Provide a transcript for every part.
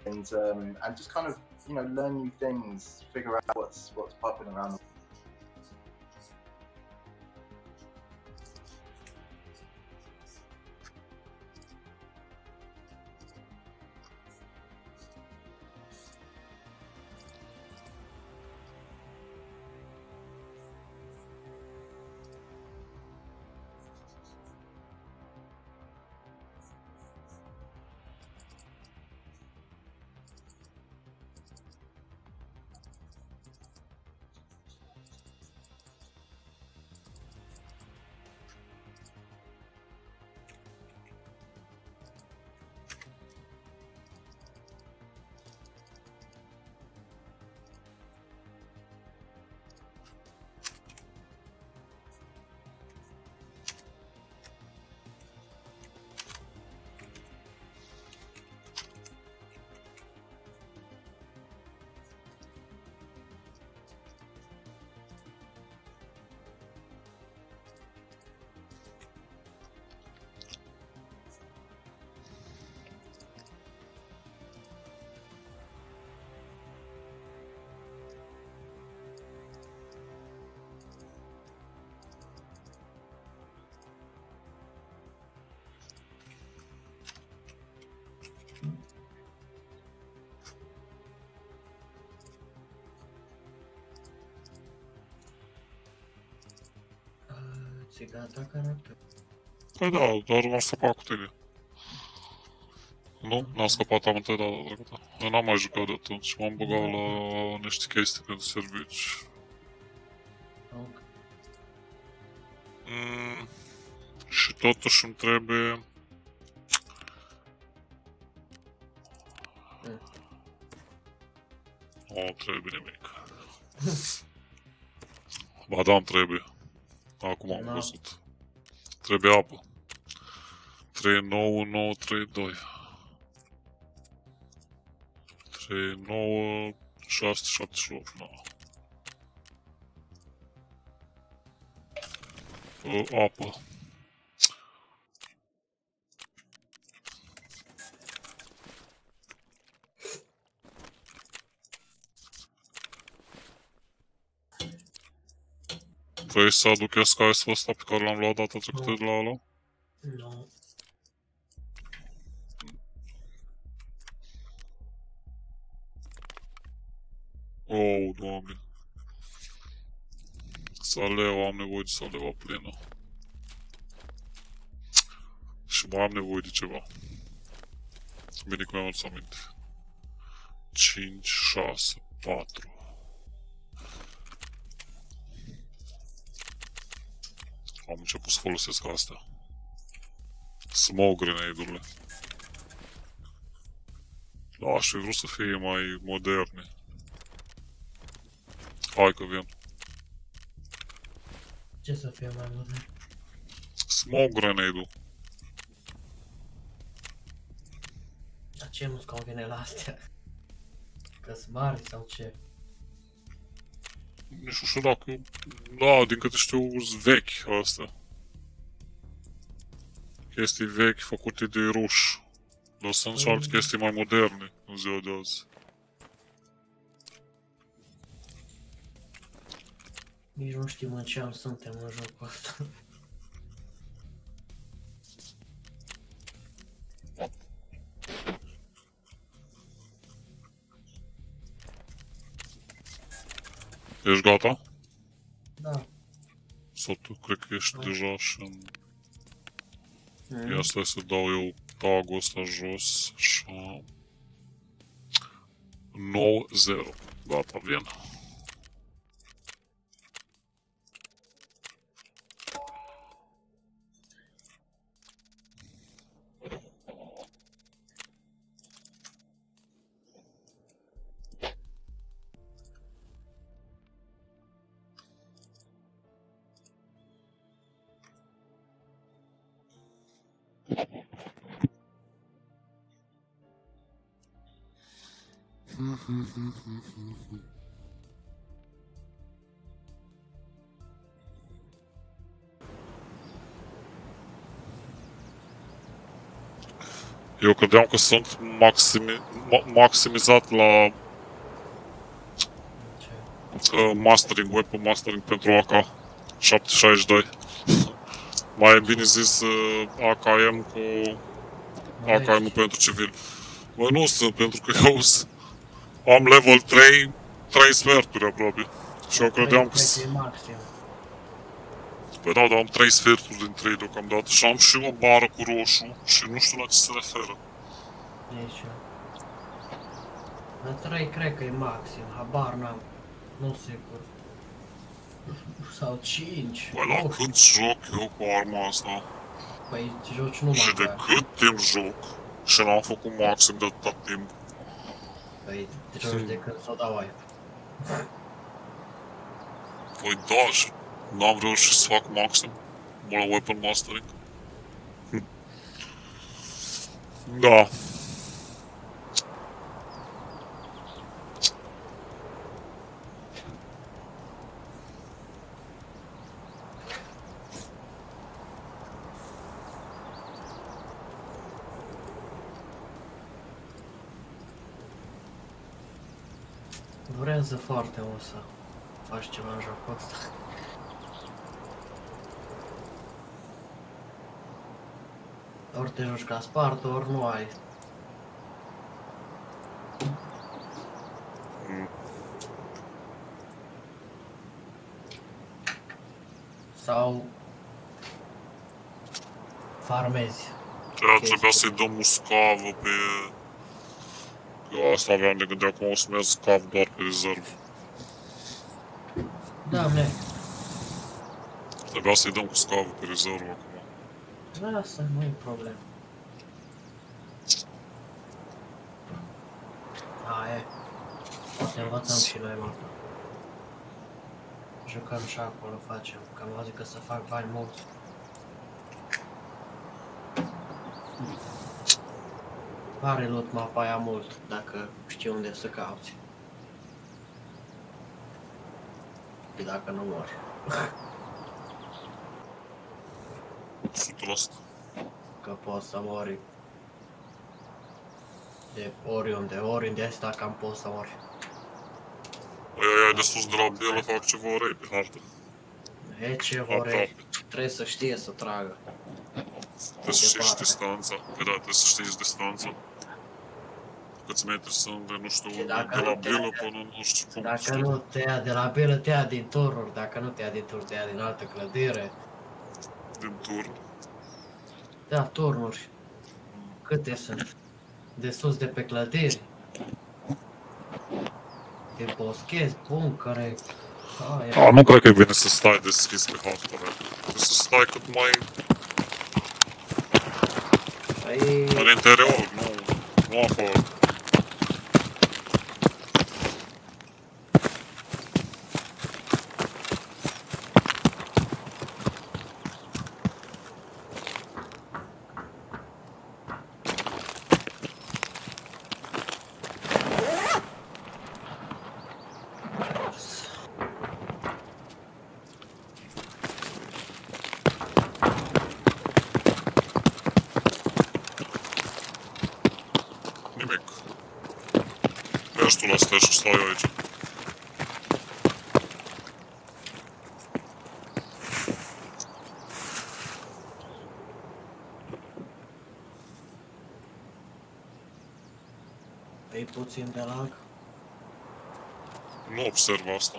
and just kind of learn new things, figure out what's popping around. Ți-ai gata caracter? Păi da, doar m-am scăpat cu tine. Nu? N-am scăpat amândoi data trecută. Eu n-am mai jucat de atunci. M-am băgat la niște chestii pentru servici. Ok. Și totuși îmi trebuie... Nu trebuie nimic. Ba da, îmi trebuie. Acum am văzut. Trebuie apă. 39932. 39678. Apă. Vrei să aduc SKS-ul ăsta pe care l-am luat data trecută de la ăla? Nu. Oh, Doamne. Saleu, am nevoie de saleaua plină. Și mai am nevoie de ceva. Bine că mi-am adus aminte. 5, 6, 4. Am început să folosesc astea. Smoke grenade-urile. Da, aș fi vrut să fie mai moderne. Hai că vin. Ce să fie mai modern? Smoke grenade-ul. Dar ce nu-ți convine la astea? Că-s mari sau ce? Nu știu dacă... Da, din câte știu, sunt vechi astea. Chestii vechi făcute de ruși. Dar sunt și alte chestii mai moderne în ziua de azi. Nici nu știm în ce an suntem în jocul ăsta. Ești gata? Da. Sau tu cred că ești deja și în... Ia stai să dau eu tag-ul ăsta jos, așa... 9-0. Gata, vin. Eu credeam că sunt maximizat la mastering, weapon mastering pentru AK 762. Mai e bine zis AKM cu AKM pentru civil. Bă, nu sunt, pentru că eu am level 3, 3 sferturi aproape. Și eu credeam că... Păi da, dar am 3 sferturi din 3 deocamdată și am și o bară cu roșu și nu știu la ce se referă. Nici eu. La 3 cred că e maxim, habar n-am. Nu sigur. Sau 5. Păi la cât joc eu cu arma asta? Păi joci numai Și de cât timp joc? Și n-am făcut maxim de atâta timp. Păi joci de când s-o dau aia. Păi da, și n-am reușit să fac maxim la weapon mastering. Da. Durează foarte mult să faci ceva în jocul ăsta. Ori te joci ca spart, ori nu ai. Sau farmezi. Trebuia să-i dăm muscavă pe... Eu asta aveam de gândit, acum o să merg scav doar pe rezervă. Da, ne. Trebuia să-i dăm cu scavă pe rezervă acum. Da, asta nu e problemă. A, e. Poate învățăm și noi, mă. Jucăm și acolo, facem. Că am auzit că să fac bani mulți. Are loot mapa aia mult, dacă știi unde să cauți. Și dacă nu mori. 100%. Că poți să mori. De oriunde ai stat cam poți să mori. Aia de sus de la bielă fac ce vorei pe hartă. E ce vorei. Trebuie să știe să tragă. Trebuie să știi distanța. Păi da, trebuie să știi distanța. Câți metri sunt de, nu știu, de la bielă până nu știu cum. Dacă nu te ia de la bielă, te ia din turnuri. Dacă nu te ia din turnuri, te ia din altă clădire. Din turn. Da, turnuri. Câte sunt? De sus de pe clădiri. De boschezi, buncăre. Nu cred că e bine să stai deschis pe hartă, trebuie să stai cât mai... În interior, nu afară. Mergi tu la stea și stau eu aici. E puțin de lag. Nu observ asta.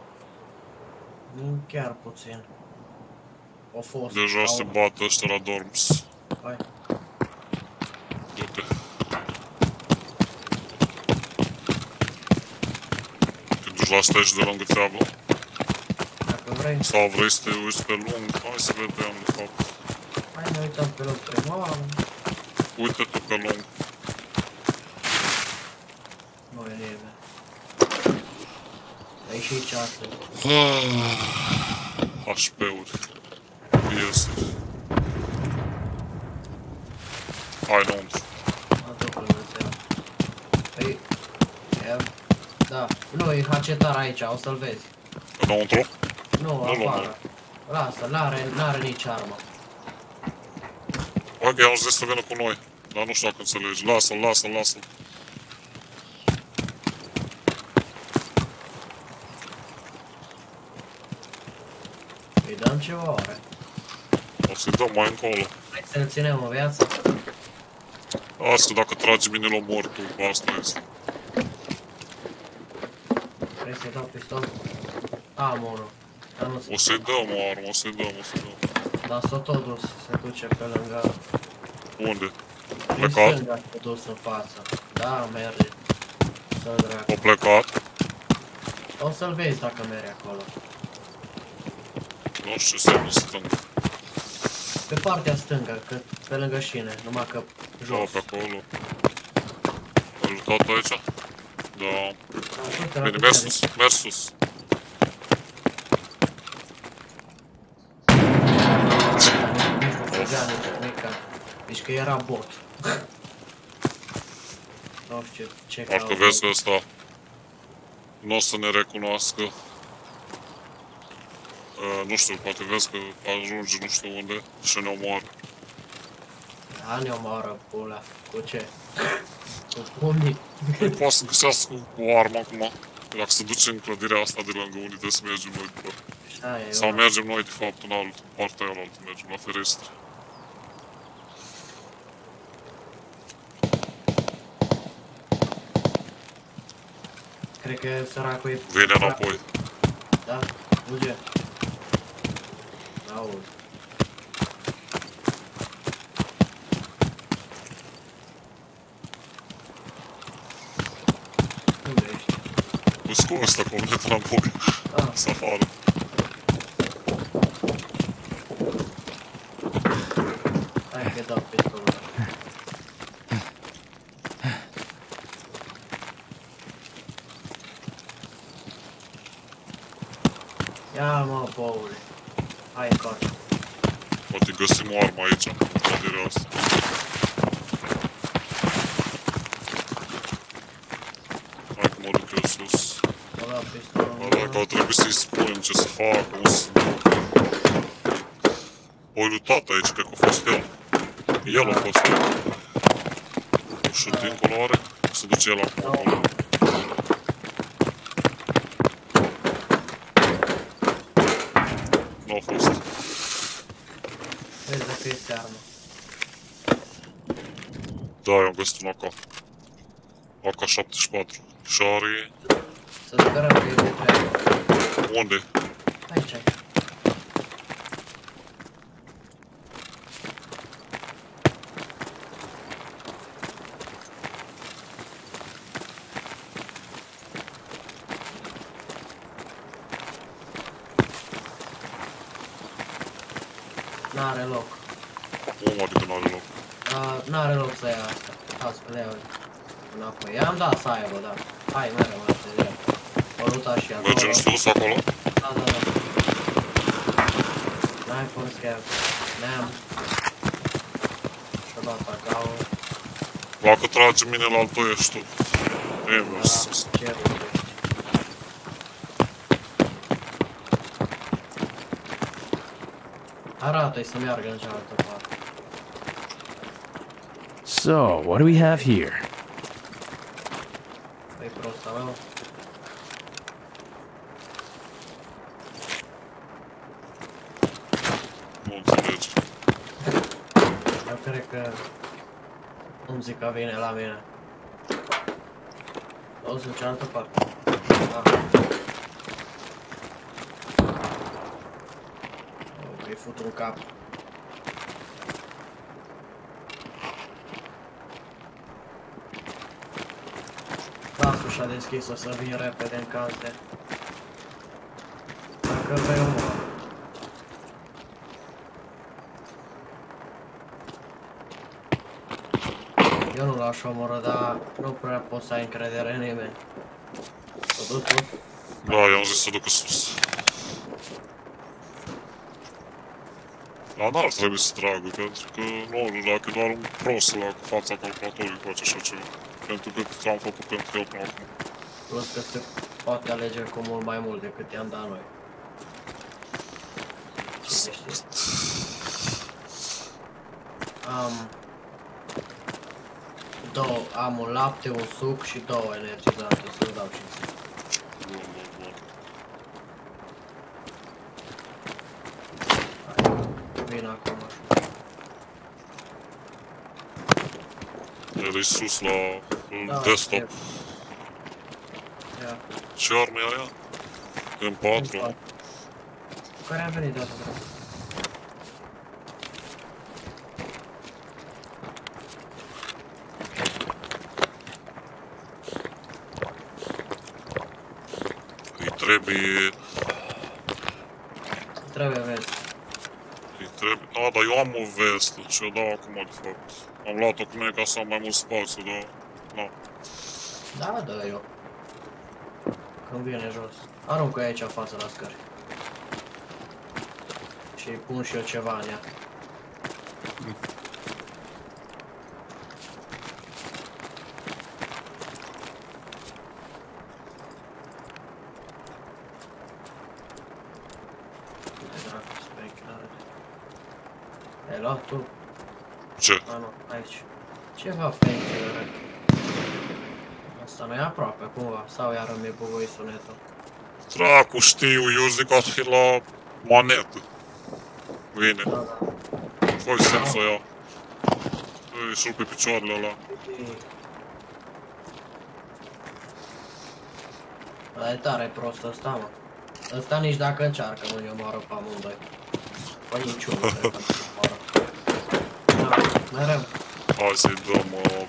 Nu chiar puțin. O fost. Deja se bat ăștia la dorms. Hai. Du-te. Te duci la stea și de lângă treabă? Dacă vrei. Sau vrei să te uiți pe lung? Hai să vedem, de fapt. Hai ne uităm pe lung primarul. Uite tu pe lung. Nu e nimeni. Ai și ceasă. HP-uri. Piesuri. Hai înăuntru. Aduc lângă treabă. Păi... Da. Nu, e hacetar aici, o să-l vezi. Înăuntru? Nu, afară. Lasă, n-are nici armă. Ok, am zis să vină cu noi. Dar nu știu dacă înțelegi. Lasă-l, lasă-l, lasă-l. Îi dăm ceva oare? O să-i dăm mai încolo. Hai să-l ținem în viață? Asta dacă tragi mine la mor tu, asta este. Vrei să-i dau pistol? Am unul. Dar nu O să-i dăm o armă, o să-i dăm, o să-i dăm. Dar s-a tot dus, se duce pe lângă... Unde? Prin Plecat? stânga s-a dus în față. Da, merge. Să-l dracu. A plecat? O să-l vezi dacă merge acolo. Nu știu ce semnă stâng. Pe partea stângă, că pe lângă șine, numai că Da, jos. pe acolo. A ajutat aici? Da. Ajută, Bine, merg sus, merg sus. Nici nu fugea nici nimica. Deci că era bot. Nu știu ce Parcă caut. vezi că ăsta nu o să ne recunoască. Nu știu, poate vezi că ajunge nu știu unde și ne omoară. Da, ne omoară pula. Cu ce? Cu pumnii. Nu poate să găsească o armă acum. Dacă se duce în clădirea asta de lângă unde trebuie să mergem noi după. Sau mergem noi de fapt în altă, partea aia altă, mergem la ferestre. Cred că săracul e... Vine înapoi. Da, fuge. Auzi. Unde ești? Cu scos ăsta complet înapoi. Ah, Să afară. hai că dau pistolul ăla. Ia mă, boule. Hai încoace. Poate găsim o armă aici, în clădirea asta. Hai că mă duc eu sus. Mă dau pistolul Dar dacă au trebuit să-i spunem ce să facă, nu să... O lutat aici, cred că a fost el. El a fost el. Nu știu, dincolo are? Se duce el acolo. Nu a fost. Vezi dacă este armă. Da, eu am găsit un AK. AK-74. Și are... Să sperăm că e de treabă. Unde? Aici ai. N-are loc. Cum adică n-are loc? N-are loc să ia asta. Hai să le iau înapoi. I-am dat să aibă, da. Hai, mereu mai să ia. O luta și a doua. Mergem sus acolo? Da, da, da. N-ai fost chiar. Ne-am. Și-o dat acao. Dacă trage mine la altul ești tu. E, mergi sus. Ce rupești. Arată-i să meargă în cealaltă parte. So, what do we have here? Păi prost al meu. Nu înțelegi. Eu cred că nu-mi zic că vine la mine. O să în cealaltă parte. Ah. Îi fut un cap. Lasul și-a deschis, o să vin repede în cante. Dacă vei omor. Eu nu l-aș omoră, dar nu prea pot să ai încredere în nimeni. S-a dus tu? Da, i-am zis să ducă sus. Dar n-ar trebui să tragă, pentru că nu, dacă e doar un prost la fața calculatorului face așa ceva. Pentru că am făcut pentru el până acum. Plus că se poate alege cu mult mai mult decât i-am dat noi. Cine știe. două, am un lapte, un suc și două energizante, să dau și ție. Bun, bun, bun. Vin acum. El e sus la Da, desktop. e. Ia. Ce armă e aia? M4. Cu care am venit data treaba. Trebuie vezi. Îi trebuie... Da, dar eu am o vestă, ce-o dau acum de fapt. Am luat-o cu mine ca să am mai mult spațiu, dar... Da. Da, da, eu. Când vine jos. Aruncă aici în față la scări. Și pun și eu ceva în ea. Ai luat tu? Ce? A, nu, aici. Ceva painkiller. Asta nu e aproape, cumva. Sau iară mi-e bugoi sunetul. Dracu, știu, eu zic că ar fi la manetă. Vine. Da, da. Fă-i semn să o iau. Îi sul pe picioarele ăla. Dar e tare prost ăsta, mă. Ăsta nici dacă încearcă nu-i omoară pe amândoi. Păi niciunul cred că nu-i omoară. Da, mereu. Hai să-i dăm...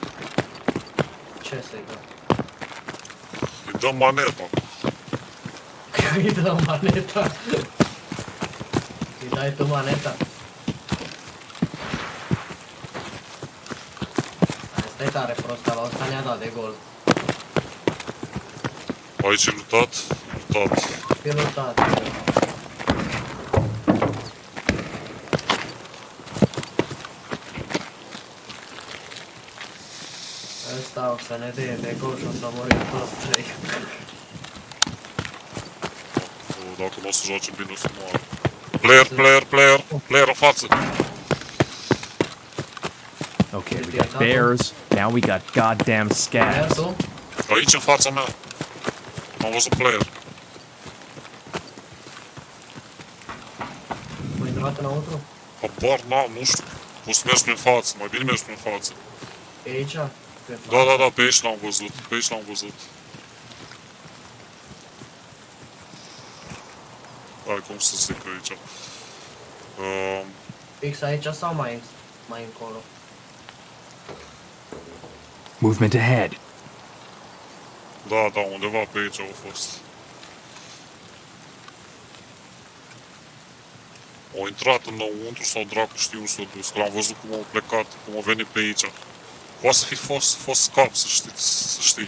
Ce să-i dăm? Îi dăm maneta. Îi dăm maneta. Îi dai tu maneta? Asta e tare prost, la ăsta ne-a dat de gol. Aici e lutat? Lutat. E lutat. Ăsta o să ne dea de gol și o să murim toți trei. Dacă nu o să joace bine, o să moară. Player în față! Okay, we got bears. Now we got goddamn Iar scabs. tu? Aici, în fața mea. Am văzut player. M-ai intrat înăuntru? Habar n-am, nu știu. Poți să mergi prin față, mai bine mergi prin față. E aici? Pe Da, pe aici l-am văzut, pe aici l-am văzut. Hai, cum să zic aici. Fix aici sau mai încolo? Movement ahead. Da, undeva pe aici au fost. Au intrat înăuntru sau dracu știu unde s-au dus, că l-am văzut cum au plecat, cum au venit pe aici. Poate să fi fost scap, să știi.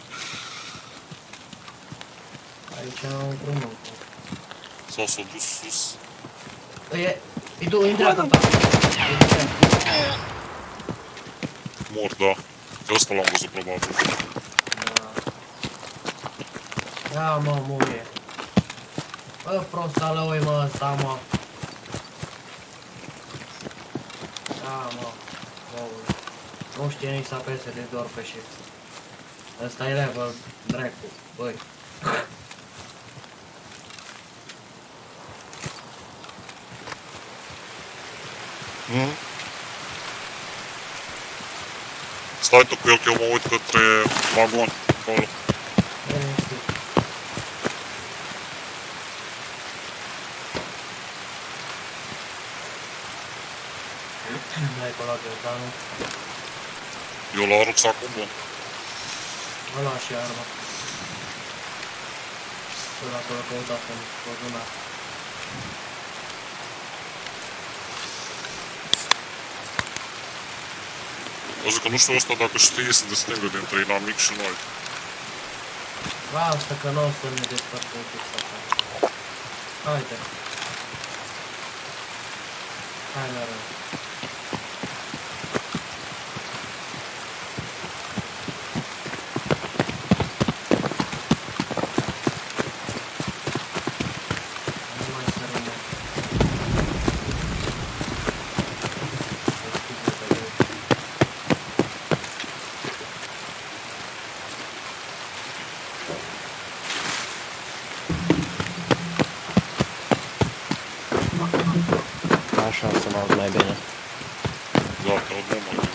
Aici înăuntru nu. Sau s-au dus sus. E du, în dreapta ta. Mor, da. Pe ăsta l-am văzut probabil. Da, mă, muie. Bă, prostalău-i, mă, ăsta, mă. Da, mă. Nu știe nici să apese de doar pe shift. Ăsta e level dracu, băi. Stai tu cu el că eu mă uit către vagon, acolo. N-ai colat găzdanul. Eu la rucsacul bun. Ăla și arma. Ăla acolo căutat în cozunar. O zic că nu știu ăsta dacă știe să distingă dintre inamic și noi. Lasă că n-o să ne despărțim fix așa. Haide. Hai mereu. Nu mai sărim. aud mai bine. Da, te aud mult mai bine.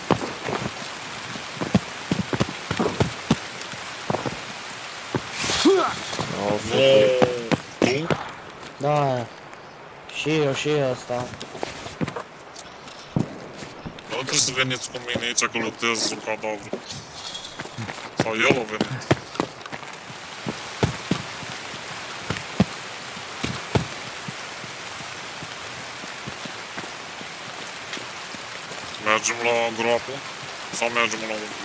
Oh, Tu? da, și eu și ăsta. Nu trebuie să veniți cu mine aici că lutez un cadavru. Sau el a venit. Mergem la groapă? Sau mergem înăuntru?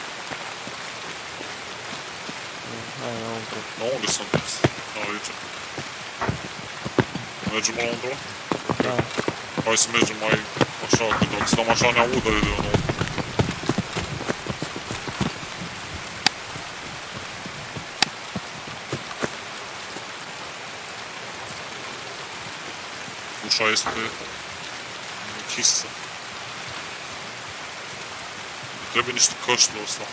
Hai înăuntru. La unde sunteți? Aici. Mergem înăuntru? Da. Hai să mergem mai așa, că dacă stăm așa ne audă de înăuntru. Ușa este închisă. Trebuie niște căști la ăsta.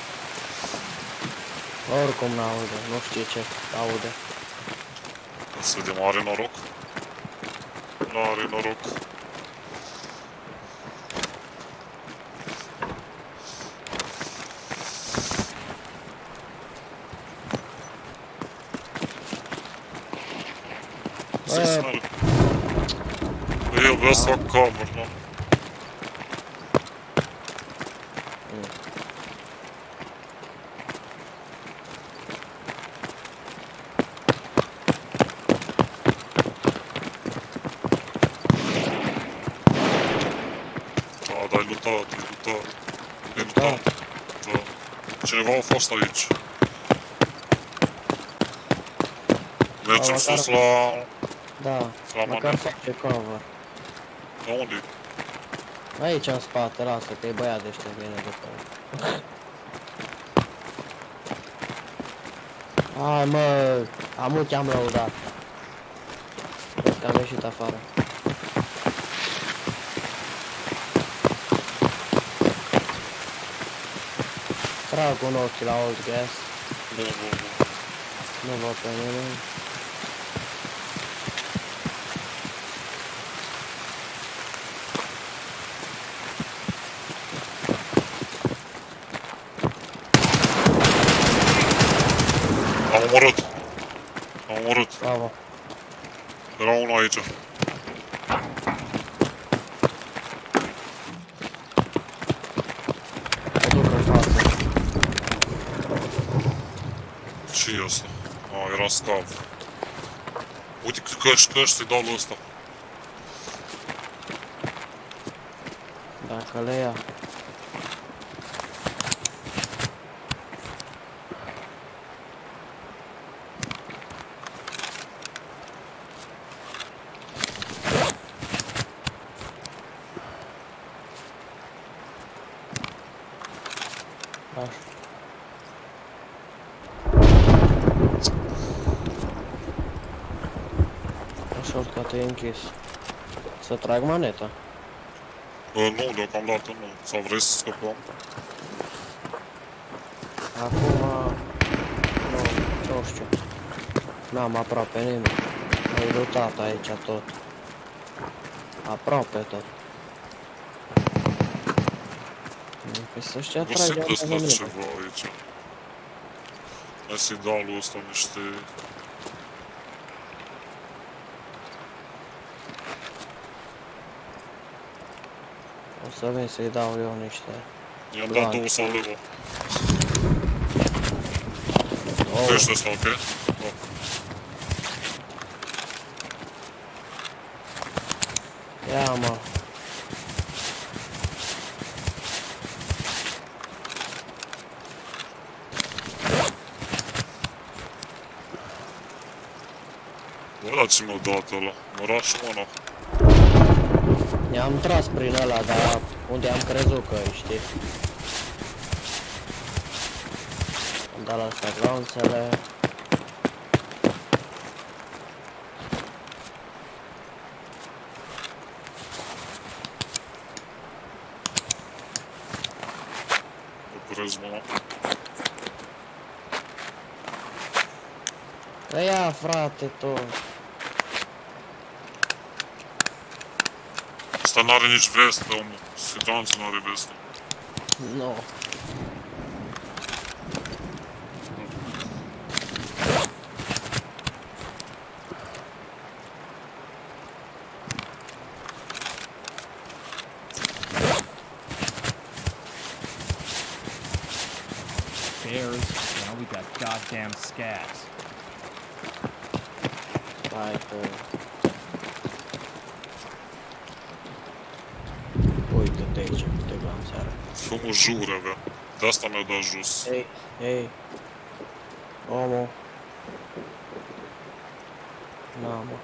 Oricum n-aude, nu știu ce aude. Să vedem, are noroc? Nu are noroc. Eu vreau să fac cover, nu? Da, e lutat, e lutat. E lutat. Da. Cineva a fost aici. Mergem sus la... Da, la măcar manetă. face cover. La unde? Aici în spate, lasă că e băiat de ăștia vine după el. Hai mă, amu te-am lăudat. Cred că am ieșit afară. Trag un ochi la old gas. Bun. Nu văd pe nimeni. Am omorât. Am omorât. Bravo. Era unul aici. Mă duc în față. Ce e asta? A, era scav. Uite căști, să-i dau lui ăsta. Dacă le ia. Așa. Așa, toate e închis. Să trag maneta. Nu, deocamdată nu. Sau vrei să scăpăm? Acum... Nu știu. N-am aproape nimeni. Ai lutat aici tot. Aproape tot. Păi să-și ce Găsim atrage de altă asta ceva aici. Hai să-i dau lui ăsta niște... O să vin să-i dau eu niște... I-am dat 2 saleva. Oh, Ești ăsta, ok? Da. ia mă. Bă, dați-mi o dată ăla. Mă rat și mâna. I-am tras prin ăla, dar unde am crezut că știi. Am dat la astea glanțele. Oprez mâna. Că ia frate tu. Ăsta n-are nici vestă, omul. Siguranță n-are vestă. No. Bears. Now we got goddamn scabs. Hai că... Uite-te aici, te glanțeară. Fumul jure avea. De asta mi-au dat jos. Ei, ei. Omul. Na, mă.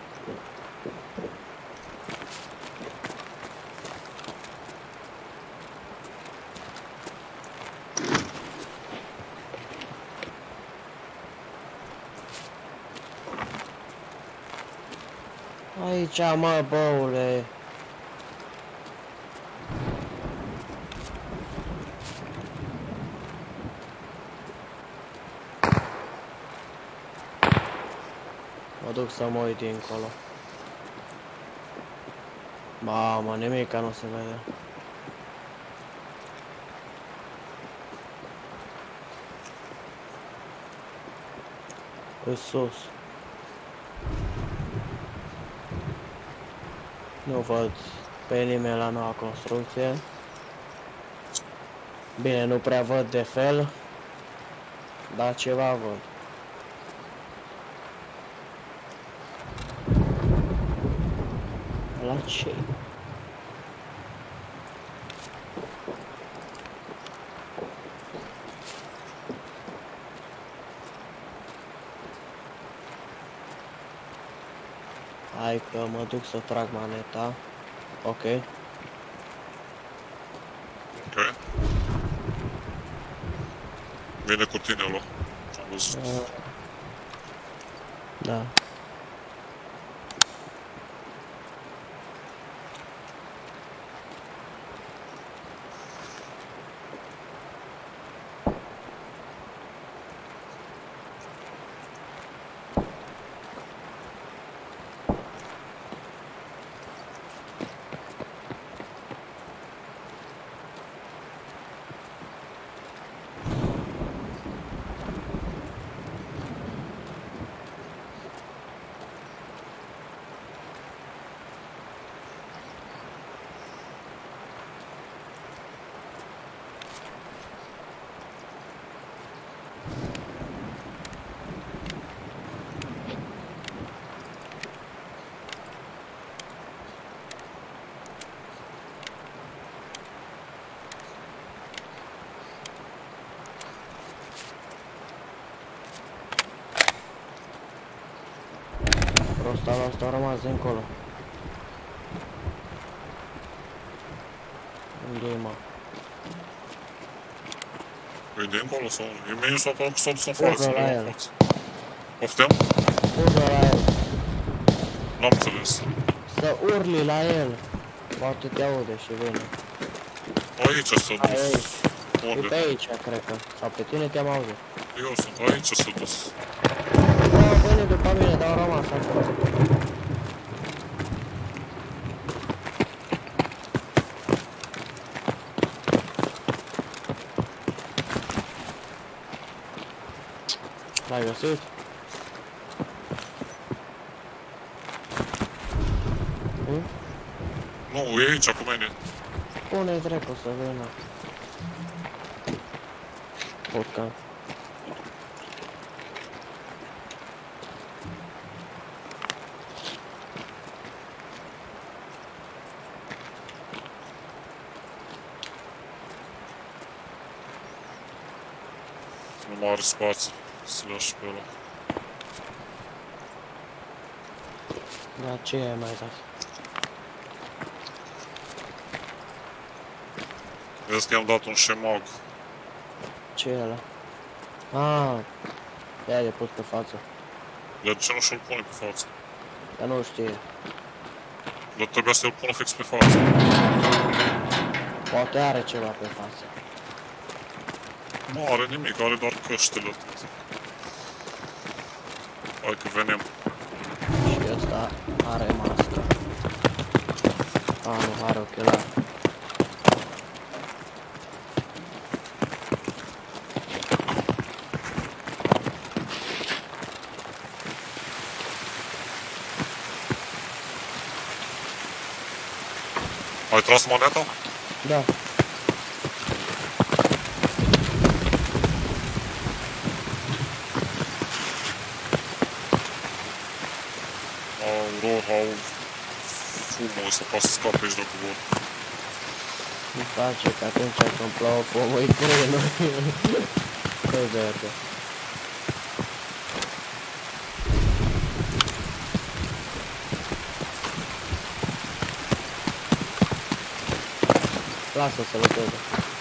Aici, mă, băule. Mă duc să mă uit dincolo. Mamă, nimica nu se vede. În sus. Nu văd pe nimeni la noua construcție. Bine, nu prea văd de fel, dar ceva văd. La ce? Hai că mă duc să trag maneta. Ok. Ok. Vine cu tine ăla. Am văzut. Da. Asta a rămas încolo. Unde-i, mă? E de încolo sau? E meniu sau că s-a dus afară? Urlă la el. Poftem? Urlă la el. N-am înțeles. Să urli la el. Poate te aude și vine. Aici s-a dus. E pe Unde? aici, cred că. Sau pe tine te-am auzit. Eu sunt. Aici s-a dus. Da, vine după mine, dar au rămas acolo. L-ai găsit? Nu, e aici cu mine. Pune-i dracu să vină. Urcă. Nu mai are spațiu să le lași pe ăla. Dar ce ai mai dat? Vezi că i-am dat un șemag. Ce e ăla? Ah, ia de pus pe față. De ce nu și-l pune pe față? Dar nu știe. Dar trebuia să-l pună fix pe față. Poate are ceva pe față. Nu are nimic, are doar căștile atât. Hai că venim. Și ăsta are mască. nu, are ochelari. Ai tras maneta? Da. Au frumos să poți să scapi aici dacă vor. Nu face că atunci când plouă pomul îi trenul. Că verde. Lasă să luteze.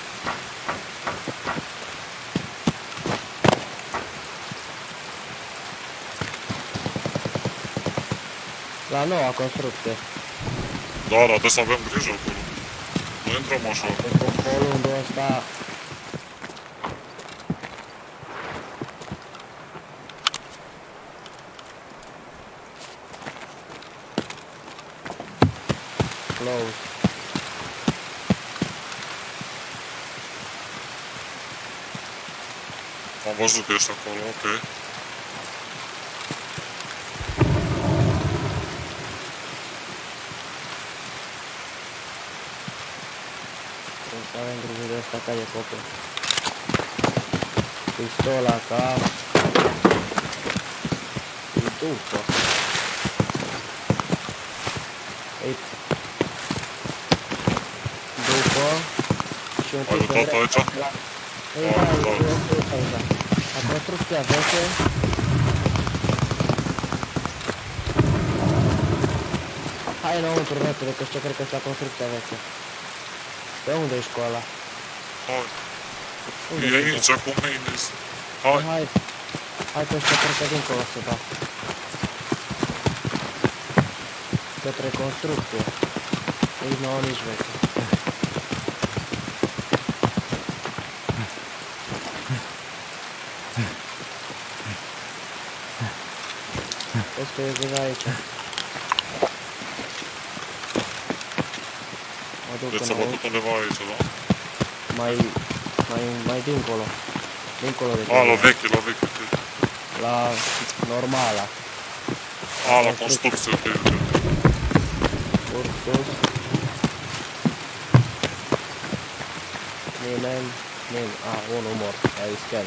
La noua construcție. Da, dar trebuie să avem grijă acolo. Nu intrăm așa. Pe colundul ăsta. Close. Am văzut că ești acolo, ok. Avem drumul ăsta ca e copil. Pistola ca... E după. Ei... După... Și un Ai luptat aici? Ei, da, e aici. La construcția veche... Hai înăuntru, repede, că știu, cred că-s la construcția veche. Pe unde e școala? Hai. E aici, cu mine. Hai. Hai că ăștia cred că dincolo se bat. Către construcție. Nici nouă, nici veche. Vezi că e deja aici. Mă duc Deci s-a bătut undeva aici, da? Mai dincolo. Dincolo de la veche, la veche. La normala. La construcție, ok. Urc sus. Nimeni. Unul mort. Ai scan.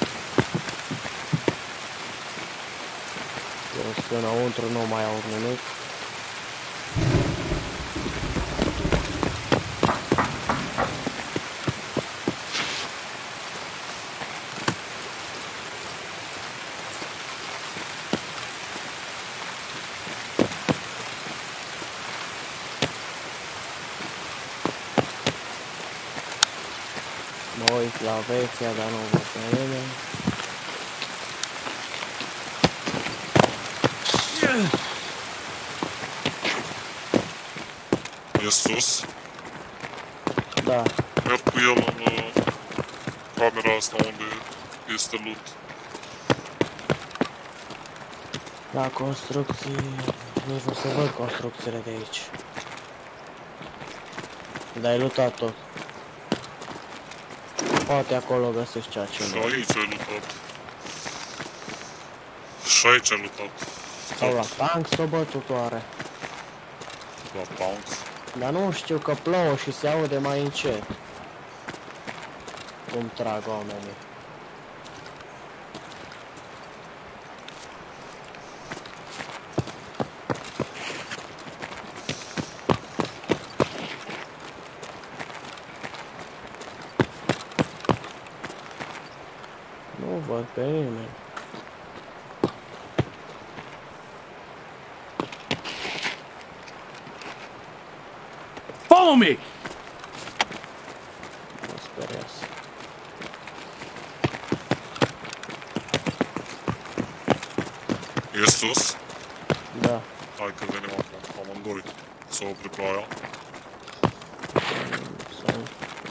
Eu sunt înăuntru, nu mai aud nimic. Mă uit la vechea, dar nu văd pe nimeni. E sus. Da. Merg cu el în camera asta unde este loot. La construcții... Nici nu se văd construcțiile de aici. Dar ai lootat tot. Poate acolo găsești ceea ce Și nu. aici ai lootat. Și aici ai lootat. Sau la tank s-o bătut oare. La tank. Dar nu știu că plouă și se aude mai încet. Cum trag oamenii. Nu văd pe nimeni. Follow me! Mă speriați. E sus? Da. Hai că venim acum, amândoi. Să opri ploaia. Sunt.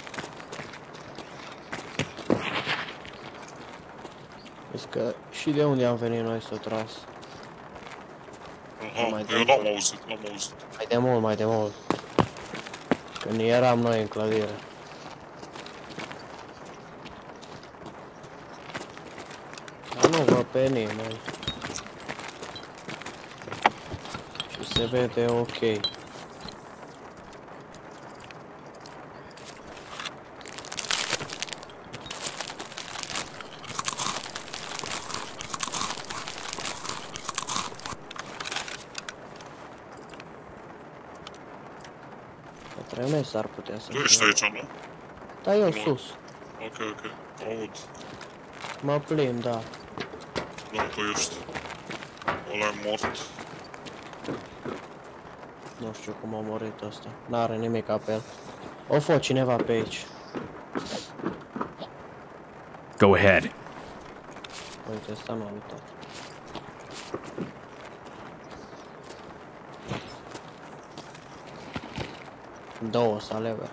Vezi că și de unde am venit noi s-o tras. Aha, eu n-am auzit, Mai de mult. Când eram noi în clădire. Dar nu văd pe nimeni. Și se vede ok. Tremei s-ar putea să... Tu ești aici, nu? Da, eu Nu. sus. Ok. Aud. Mă plimb, da. Nu, tu ești. Ăla e mort. Nu știu cum a murit ăsta. N-are nimic pe el. O fost cineva pe aici. Go ahead. Uite, ăsta nu a uitat. Două saleve.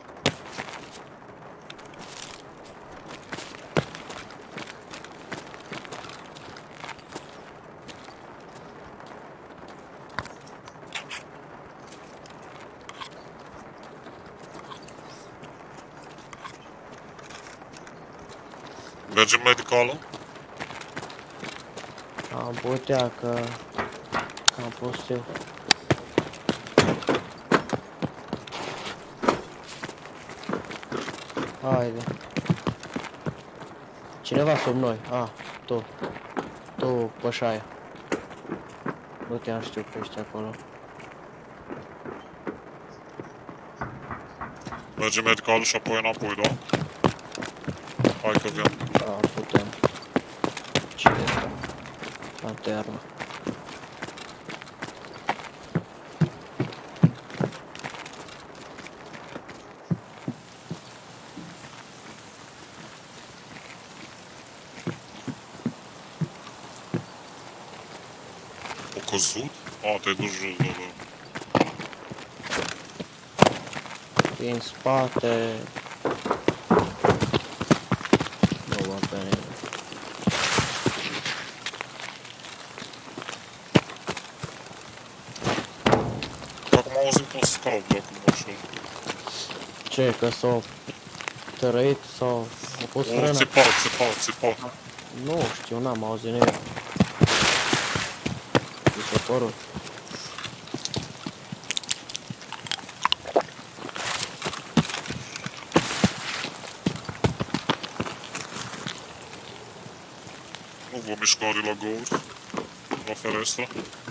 Mergem medicală? Am putea că am pus eu. Haide. Cineva sub noi. Ah, tu. Tu, pășaia. Nu te-am știut că ești acolo. Mergem medicală și apoi înapoi, da? Hai că vin. Da, putem. Ce e asta? Lanternă. O căzut? A, te-ai dus jos, da. Din spate. Nu văd pe nimeni. Dacă m-au auzit un scaut, dacă mă înșel. Ce, că s-au tărăit sau au pus O, frână? țipa. Nu știu, n-am auzit nimic. Mi s-a părut. Nu vă mișcare la găuri. La ferestră.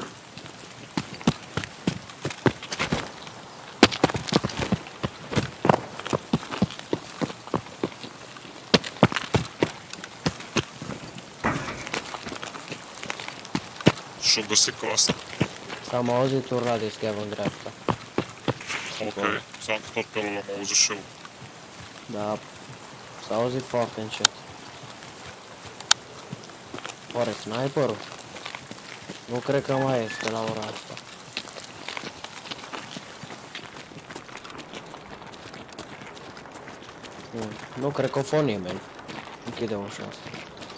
Și-o găsit casa. S-am auzit un radio scav în dreapta. Ok, ți-am tot pe ăla, l-am auzit și eu. Da, s-a auzit foarte încet. Oare sniperul? Nu cred că mai este la ora asta. Nu cred că o fost nimeni. Închide ușa asta.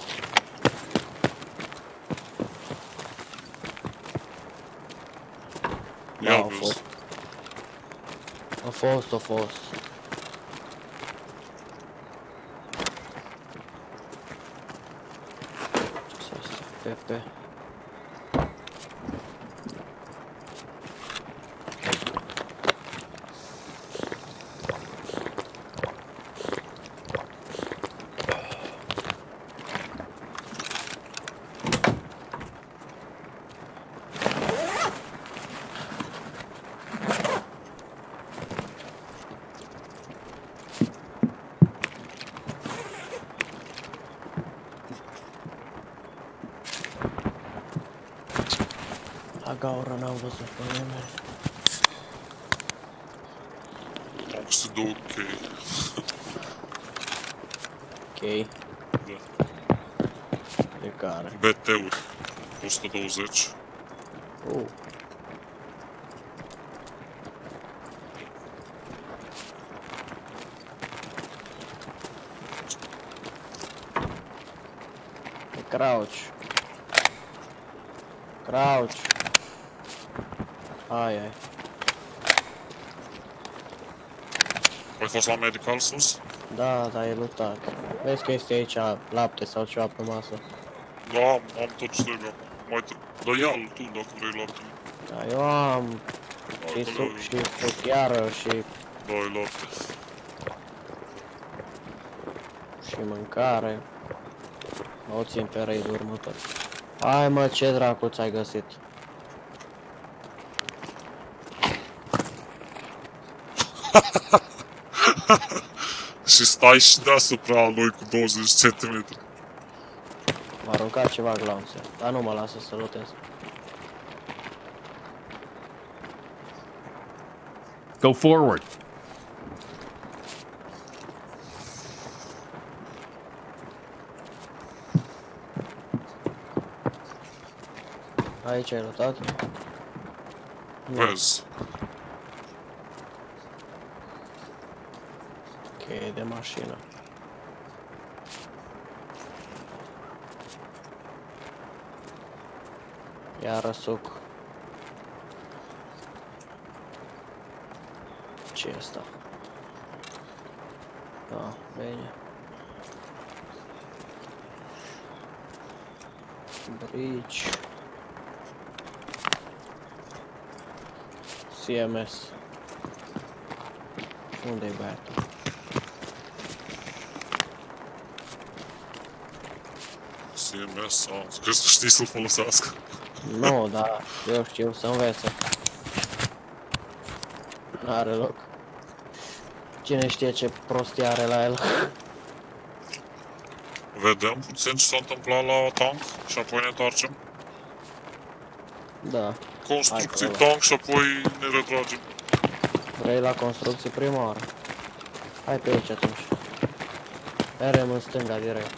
Da, Ia a vezi. fost. A fost. Ce-s asta? Pepe. La gaură n-am văzut pe nimeni. Am găsit două chei. Ok, Da. de care? BT-uri. 120. Crouch. Ai. Ai fost la medical sus? Da, da, e lutat. Vezi că este aici lapte sau ceva pe masă. Da, am tot ce trebuie acum. Mai Dar ia-l tu dacă vrei lapte. Da, eu am Hai și că suc le-ai. și suchiară Da, e lapte. și mâncare. O țin pe raid următor. Hai mă, ce dracu ți-ai găsit? Și stai și deasupra lui cu 20 cm. M-a aruncat ceva glanțe, dar nu mă lasă să lutez. Go forward. Aici ai lutat? Vezi. Cheie de mașină. Iară suc. Ce e asta? Da, bine. Brici. CMS. Unde-i băiatul? CMS, crezi că știi să-l folosească? Nu, dar eu știu să învețe. N-are loc. Cine știe ce prostie are la el. Vedem puțin ce s-a întâmplat la tank și apoi ne întoarcem. Da. Construcții Hai că tank și apoi ne retragem. Vrei la construcții prima oară? Hai pe aici atunci. RM în stânga direct.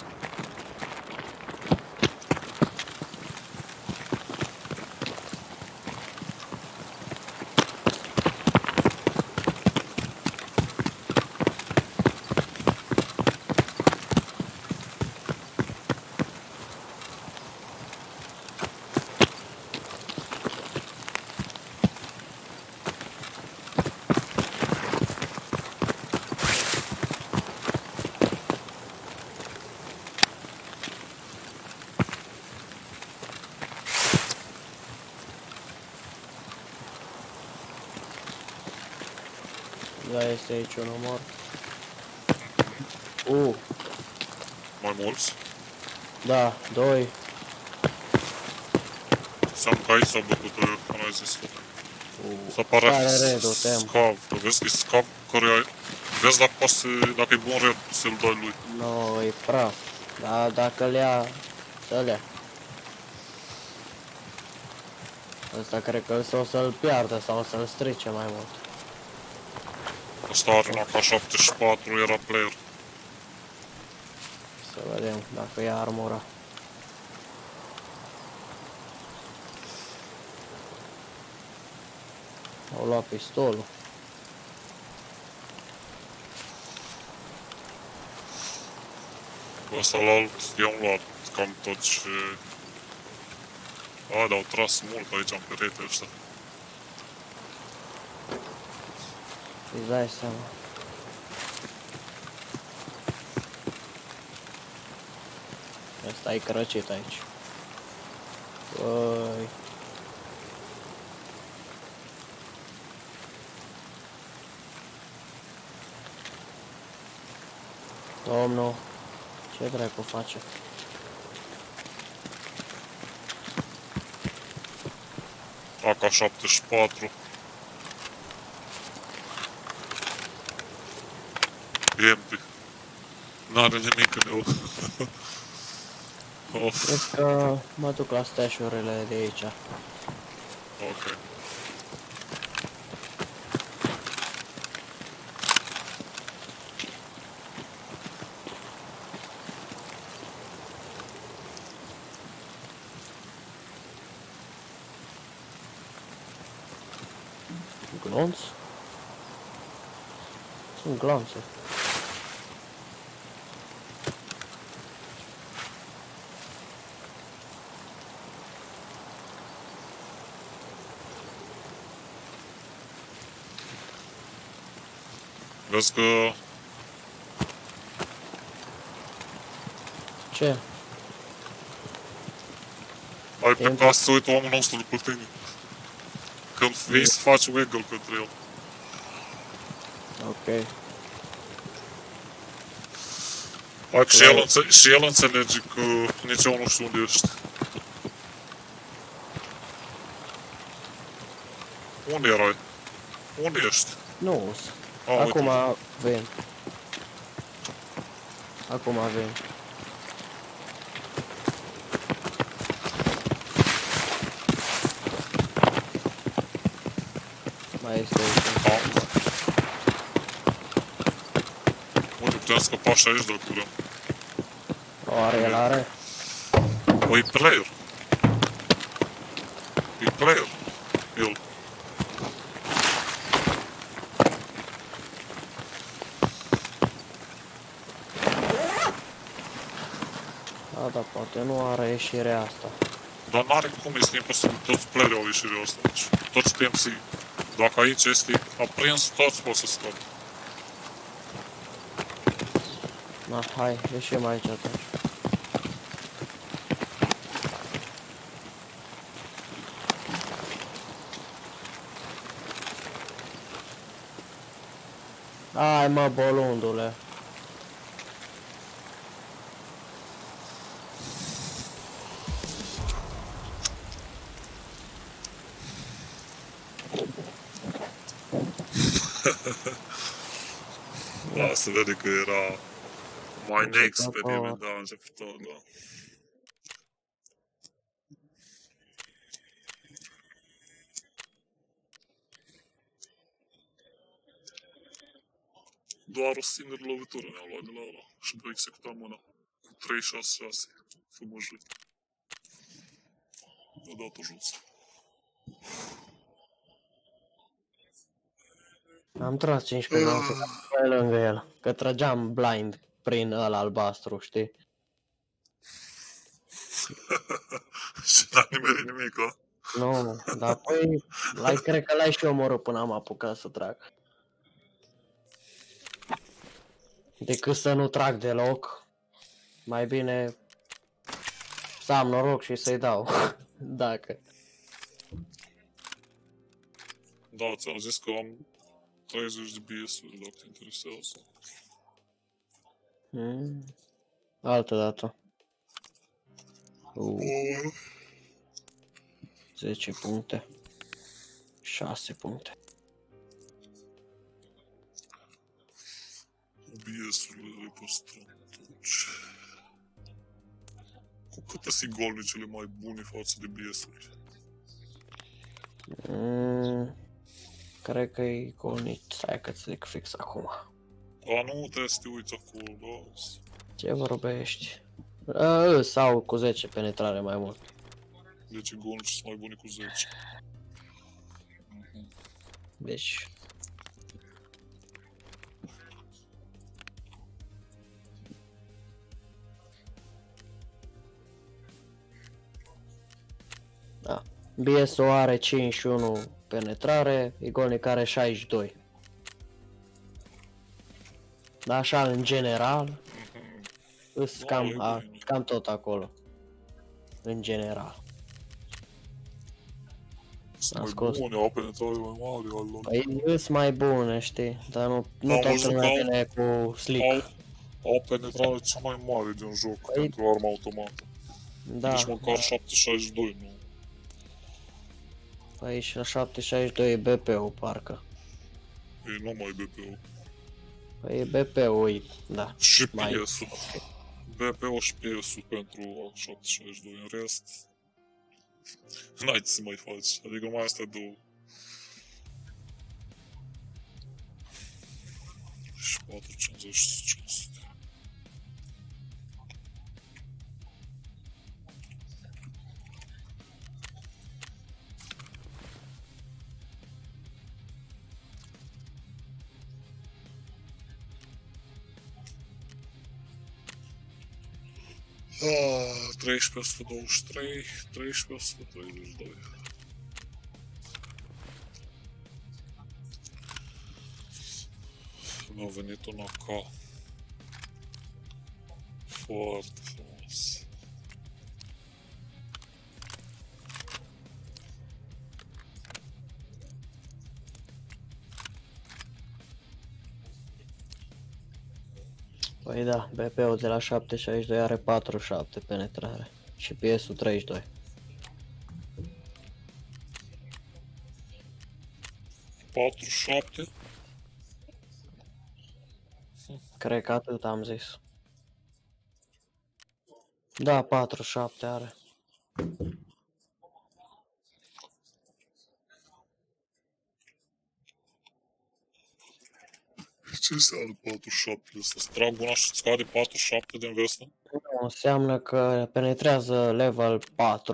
Da, este aici un omor. Mai mulți? Da, doi. Înseamnă că aici s-au bătut, cum ai zis. Să pare a Care fi redul, tem. scav. Vezi că e scav care vezi dacă e bun red să-l dai lui. Nu, e praf. Da, dacă le ia, să-l ia. Ăsta cred că o să-l piardă sau o să-l strice mai mult. Asta are un AK-74, era player. Să vedem dacă ia armura. Au luat pistolul. Ăsta la alt i-am luat cam tot și... A, dar au tras mult aici în perete ăștia. Îți dai seama. Ăsta e crăcit aici. Băi. Domnul, ce dracu face? AK-74. Empty. N-are nimic în el. Of, Cred că mă duc la stash-urile de aici. ok. Glonț? Sunt glonțe. Vezi că... Ce? Ai plecat să uită omul nostru după tine. Când vii să faci wiggle către el. Ok. Hai că și el înțelege că nici eu nu știu unde ești. Unde erai? Unde ești? Nu, A, acum uite. vin. Acum vin. Mai este aici. Uite, putem scăpa și aici dacă vrem. O are, el are. O, e player. E player. El. Da, dar poate nu are ieșirea asta. Dar n-are cum, este imposibil. Toți playerii au ieșirea asta. Deci, toți TMC. Dacă aici este aprins, toți pot să scape. Na, hai, ieșim aici atunci. Hai mă, bolundule. Da, se vede că era mai next pe nimeni, da, începător, da. Doar o singură lovitură ne-au luat de la ăla și vă executam mâna cu 3-6-6, frumos jur. Mi-a dat-o jos. Am tras 15 noase pe lângă el, că trăgeam blind prin ăla albastru, știi? Și n-a nimerit nimic, a? Nu, dar păi, cred că l-ai și omorât până am apucat să trag. Decât să nu trag deloc, mai bine să am noroc și să-i dau, dacă... Da, ți-am zis că am 30 de BS-uri, dacă te interesează. Altă dată. 10 puncte. 6 puncte. BS-urile le păstrăm atunci. Cu câte sunt golnicele mai bune față de BS-uri? Cred că e golnic. Stai că-ți zic fix acum. A, nu, trebuie să te uiți acolo, da. Ce vorbești? Sau cu 10 penetrare mai mult. Deci golnici sunt mai bune cu 10. Deci... Da. BS-ul are 51 penetrare, Igolnic are 62. Da, așa în general, îs cam tot acolo. În general. Sunt mai bune, au penetrare mai mare al lor. Păi îs mai bune, știi, dar nu toată lumea vine cu slick. Au penetrare cea mai mare din joc pentru arma automată. Da. Deci măcar 762, nu? Păi și la 762 e BP-ul, parcă. E numai BP-ul. Păi e BP-ul, da. Și PS-ul. BP-ul și PS-ul pentru 762, în rest... N-ai ce să mai faci, adică mai astea două. Și 450 și 500. Ah, 1323, 1332. Mi-a venit un AK. Foarte frumos. Păi da, BP-ul de la 762 are 47 penetrare și PS-ul 32. Patru, 7? Cred că atât am zis. Da, 47 are. Ce înseamnă 47 ăsta? Să trag una și scade 47 din vestă? Nu, înseamnă că penetrează level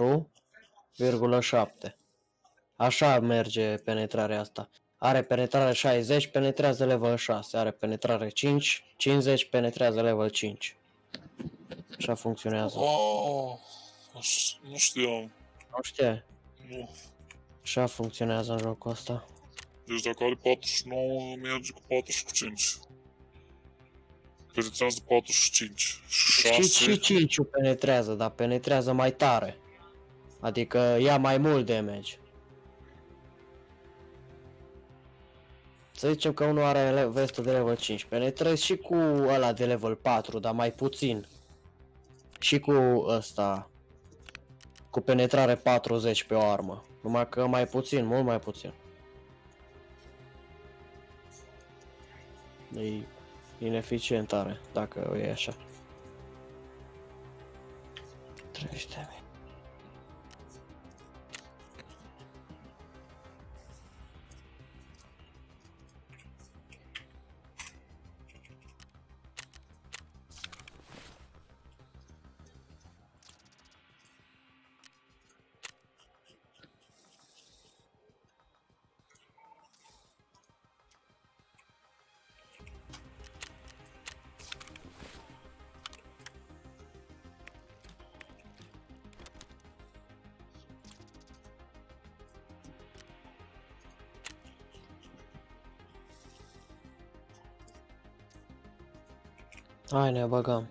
4,7. Așa merge penetrarea asta. Are penetrare 60, penetrează level 6. Are penetrare 5, 50, penetrează level 5. Așa funcționează. Oh, nu știam. Nu știi? Nu. Așa funcționează în jocul ăsta. Deci dacă are 49, merge cu 45. Penetrează 45. Și 6... Și 5 penetrează, dar penetrează mai tare. Adică ia mai mult damage. Să zicem că unul are vestă de level 5. Penetrezi și cu ăla de level 4, dar mai puțin. Și cu ăsta. Cu penetrare 40 pe o armă. Numai că mai puțin, mult mai puțin. E ineficient are, dacă e așa. 30.000. Hai, ne băgăm.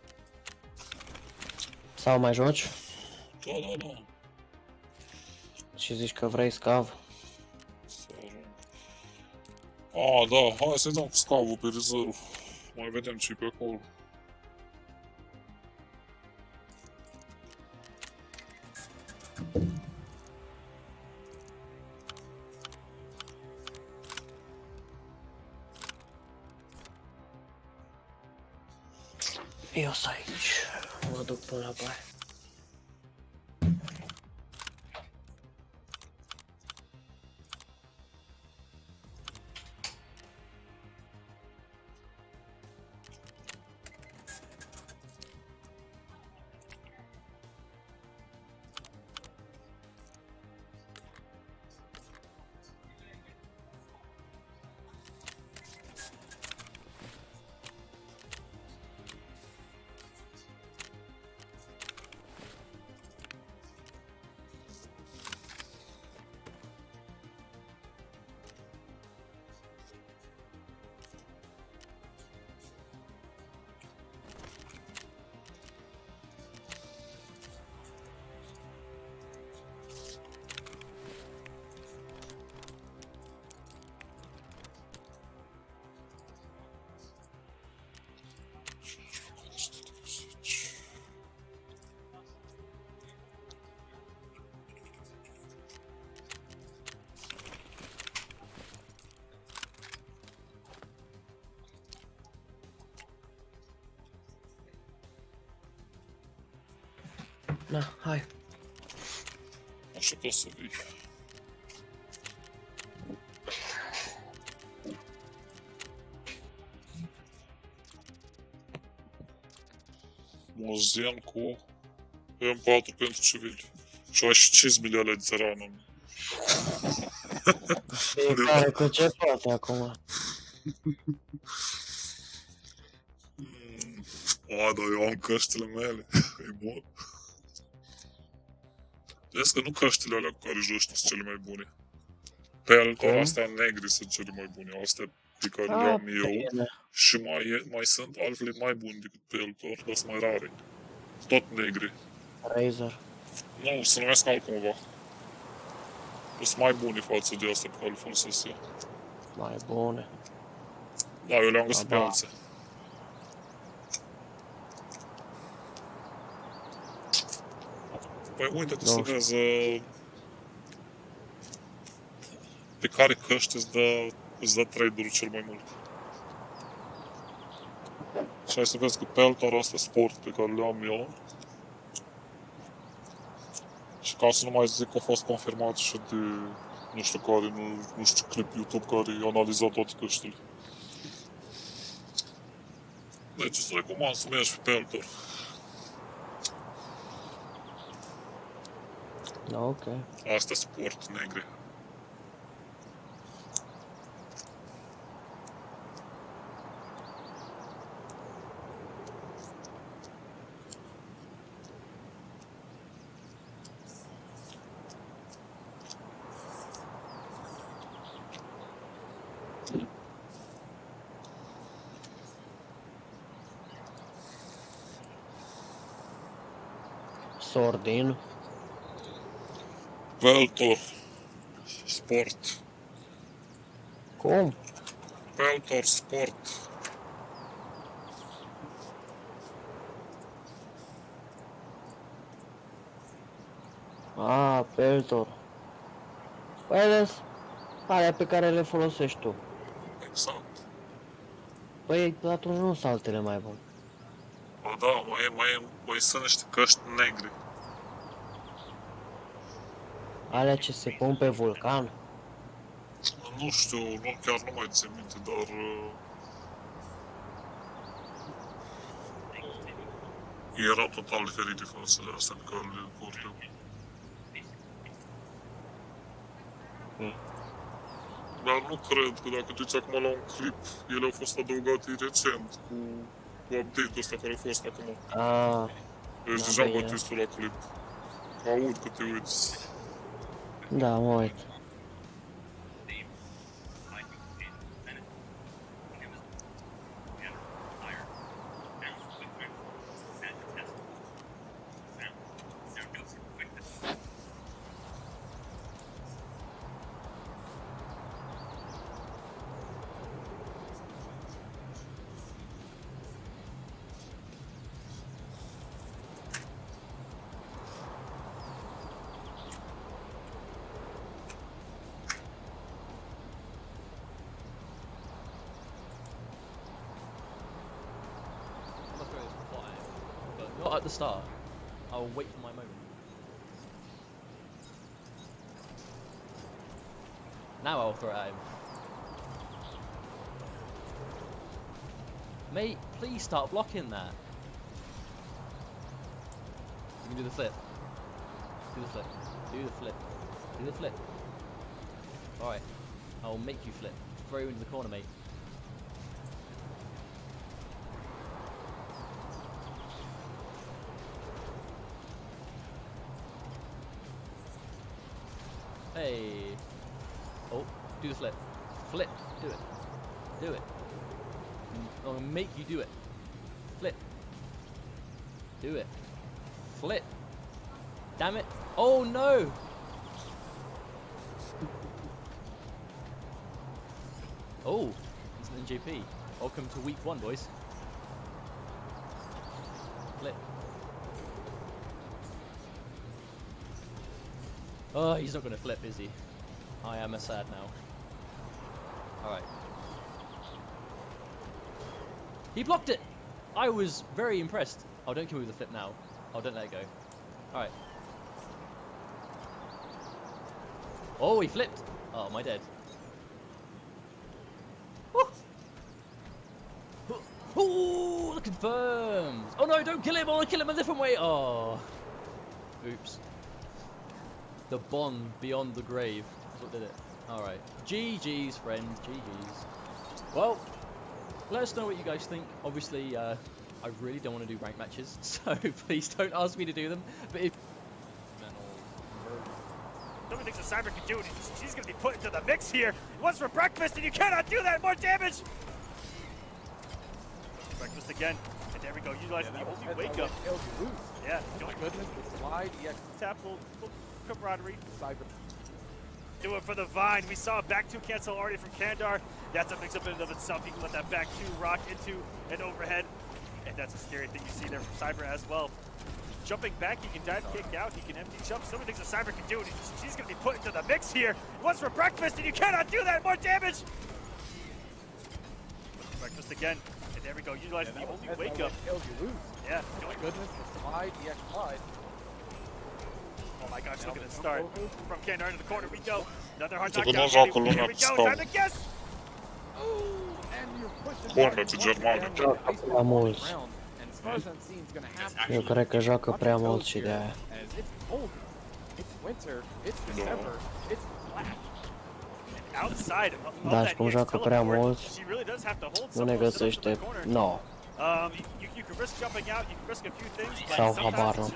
Sau mai joci? Da, da, da. Și zici că vrei scav? A, da, hai să-i dăm cu scavul pe rezervă. Mai vedem ce-i pe acolo. Eu sunt aici. Mă duc până la baie. Na, hai. Așa că o să vii. Mozen cu M4 pentru civili. Și ai și 5 milioane de țărană. Fiecare cu ce poate acum. A, dar eu am căștile mele. E bun. Vezi că nu căștile alea cu care joci sunt cele mai bune. Pe astea negre sunt cele mai bune. Astea pe care le am eu și mai sunt altele mai bune decât Peltor, dar sunt mai rare. Tot negre. Razer. Nu, se numesc altcumva. Sunt mai bune față de astea pe care le folosesc eu. Mai bune. Da, eu le-am găsit pe alții. Păi uite-te să vezi pe care căști îți dă traderul cel mai mult. Și hai să vezi că Peltor ăsta sport pe care le am eu. Și ca să nu mai zic că a fost confirmat și de nu știu care, nu știu clip YouTube care i-a analizat toate căștile. Deci îți recomand să mergi pe Peltor. Ok. Asta sport negre. Sordin. Peltor. Sport. Cum? Peltor Sport. Ah, Peltor. Păi alea pe care le folosești tu. Exact. Păi atunci nu sunt altele mai bune. Ba da, mai sunt niște căști negre. Alea ce se pun pe vulcan? Nu știu, chiar nu mai țin minte, dar... Era total diferit de față de astea pe care le port eu. Dar nu cred că dacă te uiți acum la un clip, ele au fost adăugate recent cu update-ul ăsta care a fost acum. Deci deja bătuiți tu la clip. Aud că te uiți. Da, mă uit. Not at the start. I'll wait for my moment. Now I'll throw it at him. Mate, please start blocking that. You can do the flip. Do the flip. Do the flip. Do the flip. Alright. I'll make you flip. Throw you into the corner, mate. Hey. Oh, do the flip. Flip. Do it. Do it. I'm gonna make you do it. Flip. Do it. Flip. Damn it. Oh no! Oh, it's an NJP. Welcome to week 1, boys. Flip. Oh, he's not going to flip, is he? I am a sad now. Alright. He blocked it! I was very impressed. Oh, don't kill me with the flip now. Oh, don't let it go. Alright. Oh, he flipped! Oh, am I dead? Oh, the confirmed! Oh no, don't kill him! I want to kill him a different way! Oh. Oops. The bond beyond the grave. That's what did it. Alright. GG's, friends. GG's. Well, let us know what you guys think. Obviously, I really don't want to do rank matches, so please don't ask me to do them. But if... Some things that Cyber can do, and she's going to be put into the mix here. What's for breakfast, and you cannot do that. More damage. Breakfast again, and there we go. Utilizing the only wake up. Yeah, oh my goodness, the slide. Yeah, tap little camaraderie. Cyber. Do it for the Vine. We saw a back two cancel already from Kandar. That's a mix up in and of itself. You can let that back two rock into an overhead. And that's a scary thing you see there from Cyber as well. Jumping back, he can dive kick out, he can empty jump. Some of the things that Cyber can do, and she's going to be put into the mix here. What's for breakfast, and you cannot do that. More damage. Breakfast again. And there we go. Utilizing the only wake up. Yeah. Oh my goodness. The slide, the X slide. Oh my gosh, look at the start. From Kandar into the corner we go. Another hard knockdown. Here we go. Time to guess. Bombe pe germane. Joacă prea mulți. Eu cred că joacă prea mult și de aia. Dar și cum joacă prea mulți, nu ne găsește nouă. Sau habar nu.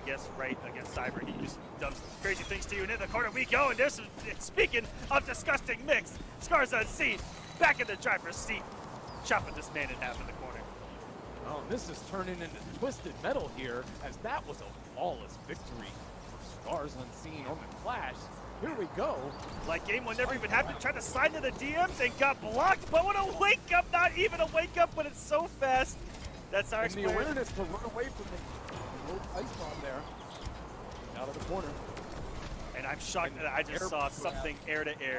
Back in the driver's seat, chopping this man in half in the corner. Oh, this is turning into twisted metal here, as that was a flawless victory for Scars Unseen on the Clash. Here we go. Like game one never even happened. Tried to slide into the DMs and got blocked, but what a wake up! Not even a wake up, but it's so fast. That's our the awareness to run away from the little ice bomb there. Out of the corner. And I'm shocked that I just saw something air to air.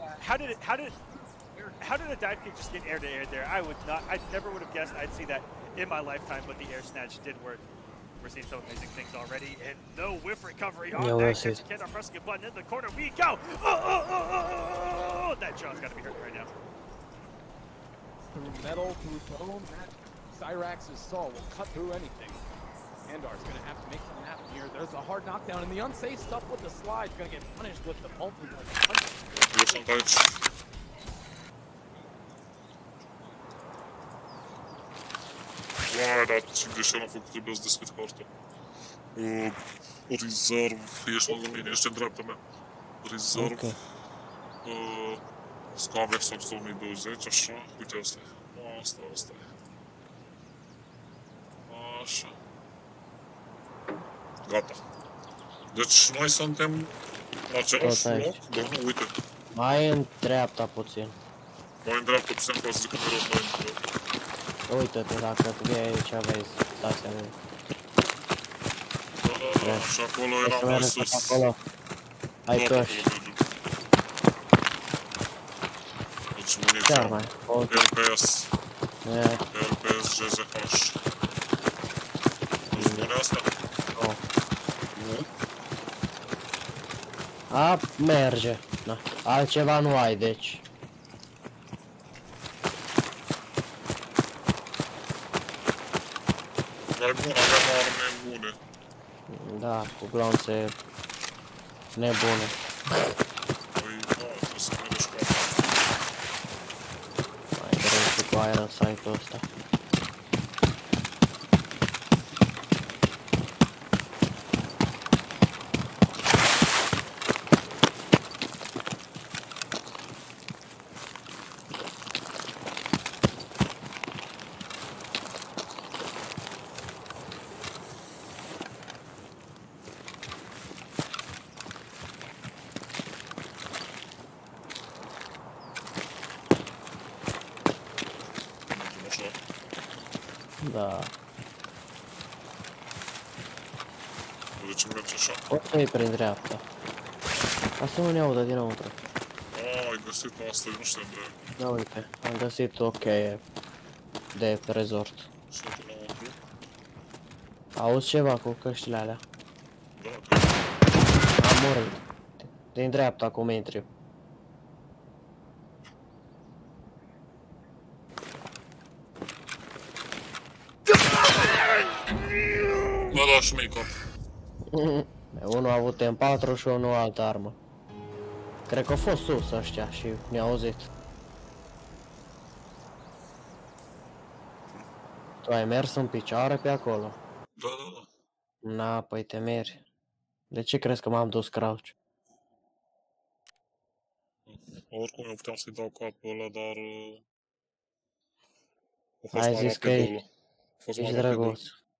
How did a dive kick just get air to air there? I never would have guessed I'd see that in my lifetime, but the air snatch did work. We're seeing some amazing things already, and no whiff recovery on that. Kandar pressing a button in the corner. We go! Oh! That jaw's got to be hurt right now. Through metal, through bone, that Cyrax's saw will cut through anything. Kandar's going to have to make something happen here. There's a hard knockdown, and the unsafe stuff with the slide is going to get punished with the multiple punches. Vai, dar ce greșeală am făcut, trebuie să deschid harta. Reserve, ești lângă mine, ești în dreapta mea. Reserve. Scavex 2020, așa. Uite, asta e. Asta e. Așa. Gata. Deci noi suntem la același loc, dar nu, uite. Mai în dreapta puțin. Mai în dreapta puțin, ca să zic că mereu mai în dreapta. Uită-te dacă vii aici, vezi stația mea. Da, și acolo era mai sus. Acolo. Hai căș. Deci muniția. LPS. Yeah. LPS GZH. Nu spune asta? Nu. A, merge. Da. Altceva nu ai, deci. Mai bun, avem arme bune. Da, cu glonțe nebune. Păi, da, trebuie să mergi cu asta. Mai greu și cu Iron Sight-ul ăsta. Da. De ce mergi așa? O să iei prin dreapta. Ca să nu ne audă dinăuntru. Ai găsit asta, eu nu știam de aia. Da, uite, am găsit o cheie de resort. Sunt înăuntru. Auzi ceva cu căștile alea? Da, da. Am murit. Din dreapta cum intri. Mă da și mie cap. Unul a avut M4 și unul altă armă. Cred că au fost sus ăștia și ne-a auzit. Tu ai mers în picioare pe acolo? Da, da, da. Na, păi te meri. De ce crezi că m-am dus crouch? Oricum eu puteam să-i dau cap pe ăla, dar... A fost Ai mai zis că rapid ăla. A fost mai ești rapid ăla. drăguț.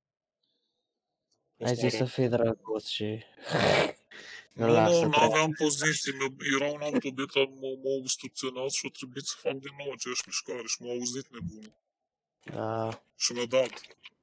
A Ai fost mai zis să rapid. fii drăguț și... Nu, Relax, nu, să n-aveam poziții, era un alt obiect, m-au obstrucționat și a trebuit să fac din nou aceeași mișcare și m-a auzit nebunul. Da. Și mi-a dat.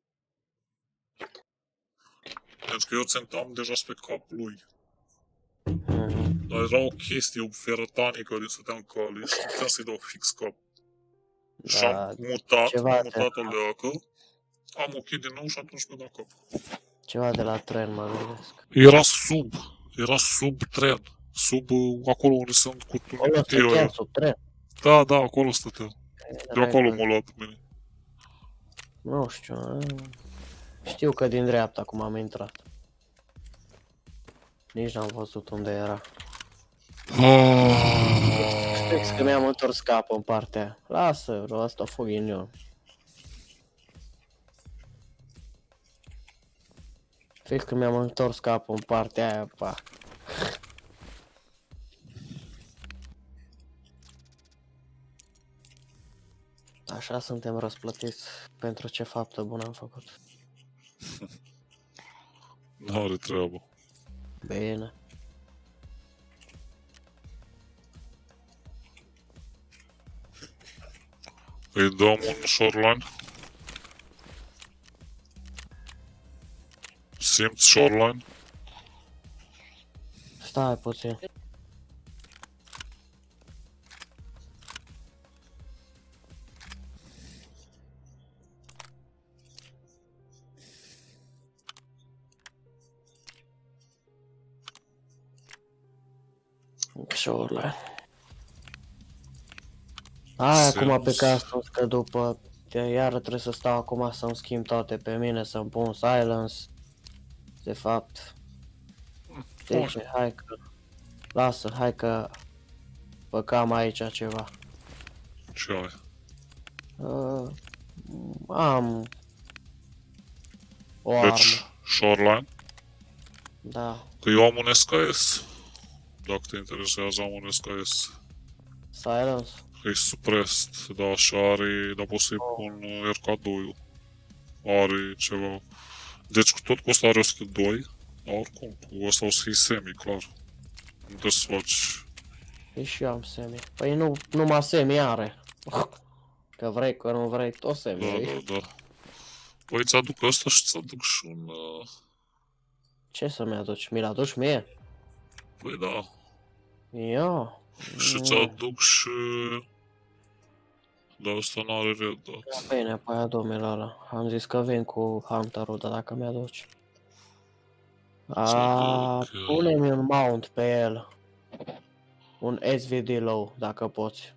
Deci că eu țintam deja spre capul lui. Dar era o chestie, o ferătanică din stăteam cale și nu puteam să-i dau fix cap. Și am mutat, m-am mutat o leacă, am ochit din nou și atunci mi-a dat cap. Ceva de la tren, mă gândesc. Era sub tren, sub acolo unde sunt cu Acolo stătea sub tren? Da, da, acolo stătea. De acolo m-a luat pe mine. Nu știu, știu că din dreapta cum am intrat. Nici n-am văzut unde era. Fix că mi-am întors capul în partea aia. Lasă, bro, asta fă ghinion. Fix că mi-am întors capul în partea aia, pa. Așa suntem răsplătiți pentru ce faptă bună am făcut. N-are treabă. Bine. Îi dăm un shoreline. Simți shoreline? Stai puțin. Shoreline. Hai acum pe casă, că după iară trebuie să stau acum să-mi schimb toate pe mine, să-mi pun silence. De fapt. Deci, hai că... Lasă, hai că... Păcam aici ceva. Ce ai? Am... O armă. Deci, shoreline? Da. Că eu am un SKS. Dacă te interesează, am un SKS. Silence? E suppressed, da, și are, dar pot să-i pun RK2-ul. Are ceva. Deci tot cu ăsta are o skill 2, dar oricum, cu ăsta o să fii semi, clar. Nu trebuie să faci... Păi și eu am semi. Păi nu, numai semi are. Că vrei, că nu vrei, tot semi. Da. Păi îți aduc ăsta și îți aduc și un... Ce să-mi aduci? Mi-l aduci mie? Păi da. Eu? Și îți aduc și... Dar ăsta n-are red dot. Bine, păi adu-mi-l ăla. Am zis că vin cu Hunter-ul, dar dacă mi-aduci. Pune-mi un mount pe el. Un SVD low, dacă poți.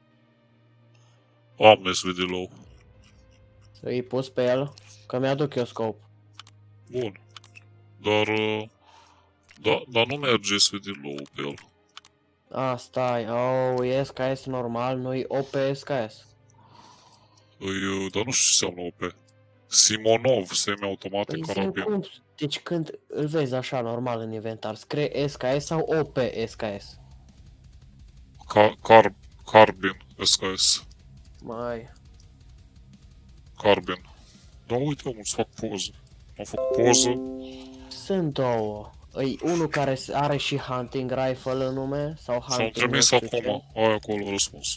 Am SVD low. Să-i pus pe el, că mi-aduc eu scope. Bun. Dar... Dar nu merge SVD low pe el. Stai, e SKS normal, nu-i OP SKS. Dar nu știu ce înseamnă OP. Simonov, semi-automatic carabin. Deci când îl vezi așa normal în inventar, scrie SKS sau OP SKS? Carbin SKS. Mai. Carbin. Da, uite, omul, îți fac poză. Am făcut poză. Sunt două. E unul care are și hunting rifle în nume? Sau hunting... S-au trimis acum, ai acolo răspuns.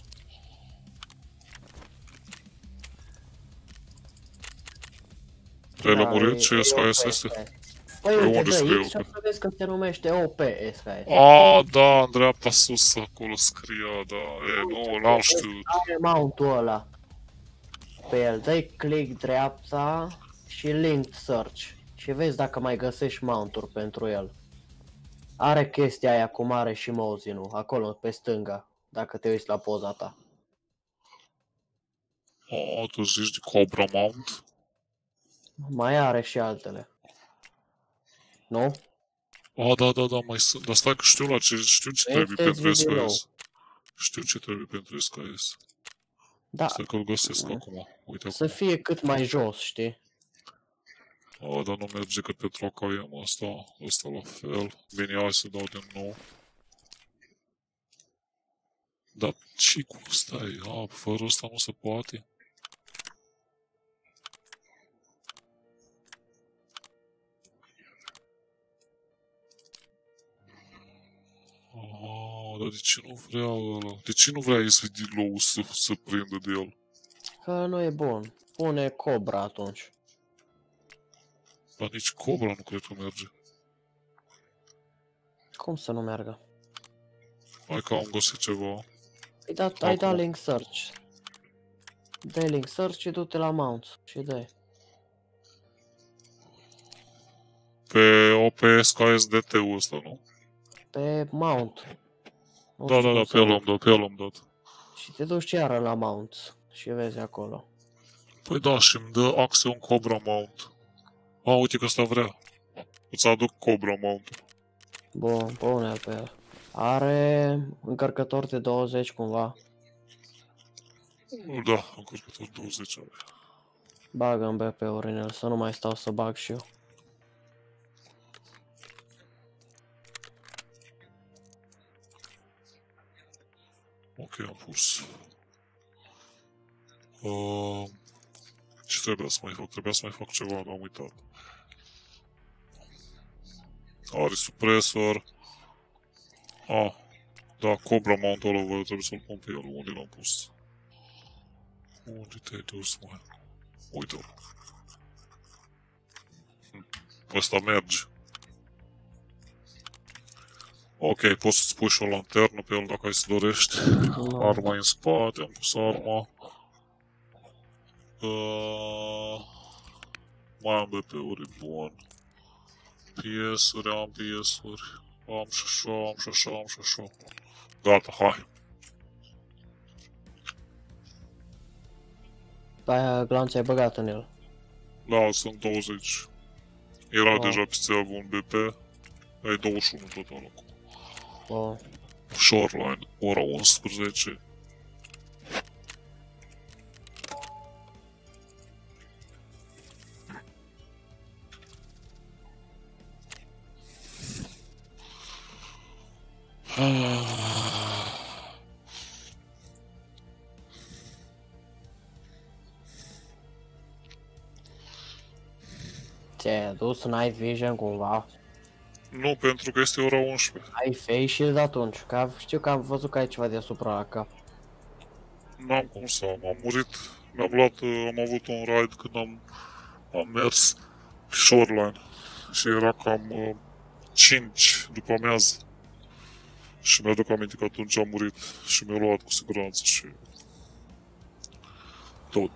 Te-ai lămurit ce SKS este? Păi uite, dă X și o să vezi că se numește OP SKS. Da, în dreapta sus acolo scria, da, nu, n-am știut. Are mount-ul ăla pe el, dă-i click dreapta și linked search și vezi dacă mai găsești mount-uri pentru el. Are chestia aia cum are și Mosin-ul, acolo pe stânga, dacă te uiți la poza ta. Tu zici de Cobra Mount? Mai are și altele. Nu? Da, mai sunt. Dar stai că știu ce trebuie pentru SKS. Știu ce trebuie pentru SKS. Da. Stai că-l găsesc acum. Uite să fie cât mai jos, știi? Dar nu merge cât pentru AKM ăsta la fel. Bine, hai să dau din nou. Dar ce cu ăsta e? Fără ăsta nu se poate? Dar de ce nu vrea ăla? De ce nu vrea SVD low să prindă de el? Că nu e bun. Pune Cobra atunci. Dar nici Cobra nu cred că merge. Cum să nu meargă? Hai că am găsit ceva. Ai dat link search. Dai link search și du-te la mount și dai. Pe OPS KSDT-ul ăsta, nu? Pe mount. Nu Da, știu da, cum da, să- pe el am dat, pe el am dat. Și te duci iară la mount și vezi acolo. Păi da, și îmi dă axe un Cobra mount. Uite că ăsta vrea. Îți aduc Cobra mount. Bun, pune-l pe el. Are încărcător de 20 cumva. Da, încărcător 20 are. Bagă în BP-uri în el, să nu mai stau să bag și eu. Ok, am pus. Ce trebuia să mai fac? Trebuia să mai fac ceva, dar am uitat. Are supresor. Da, Cobra mount-ul ăla, trebuie să-l pun pe el. Unde l-am pus? Unde te-ai dus, mă? Uite-l. Ăsta merge. Ok, poți să-ți pui și o lanternă pe el dacă ai să dorești. Arma în spate, am pus arma. Mai am BP-uri, bun. PS-uri, am PS-uri. Am și așa, am și așa, am și așa. Gata, hai. Aia glanț ai băgat în el. Da, sunt 20. Era deja pe țeavă un BP. Ai 21 total acum. Shoreline, ora 11. Ți-ai adus Night Vision cumva? Nu, pentru că este ora 11. Ai face shield atunci, că știu că am văzut că ai ceva deasupra la cap. N-am cum să am murit. Mi-am luat, am avut un ride când am mers pe Shoreline. Și era cam 5 după amiază. Și mi-aduc aminte că atunci am murit și mi-a luat cu siguranță și tot.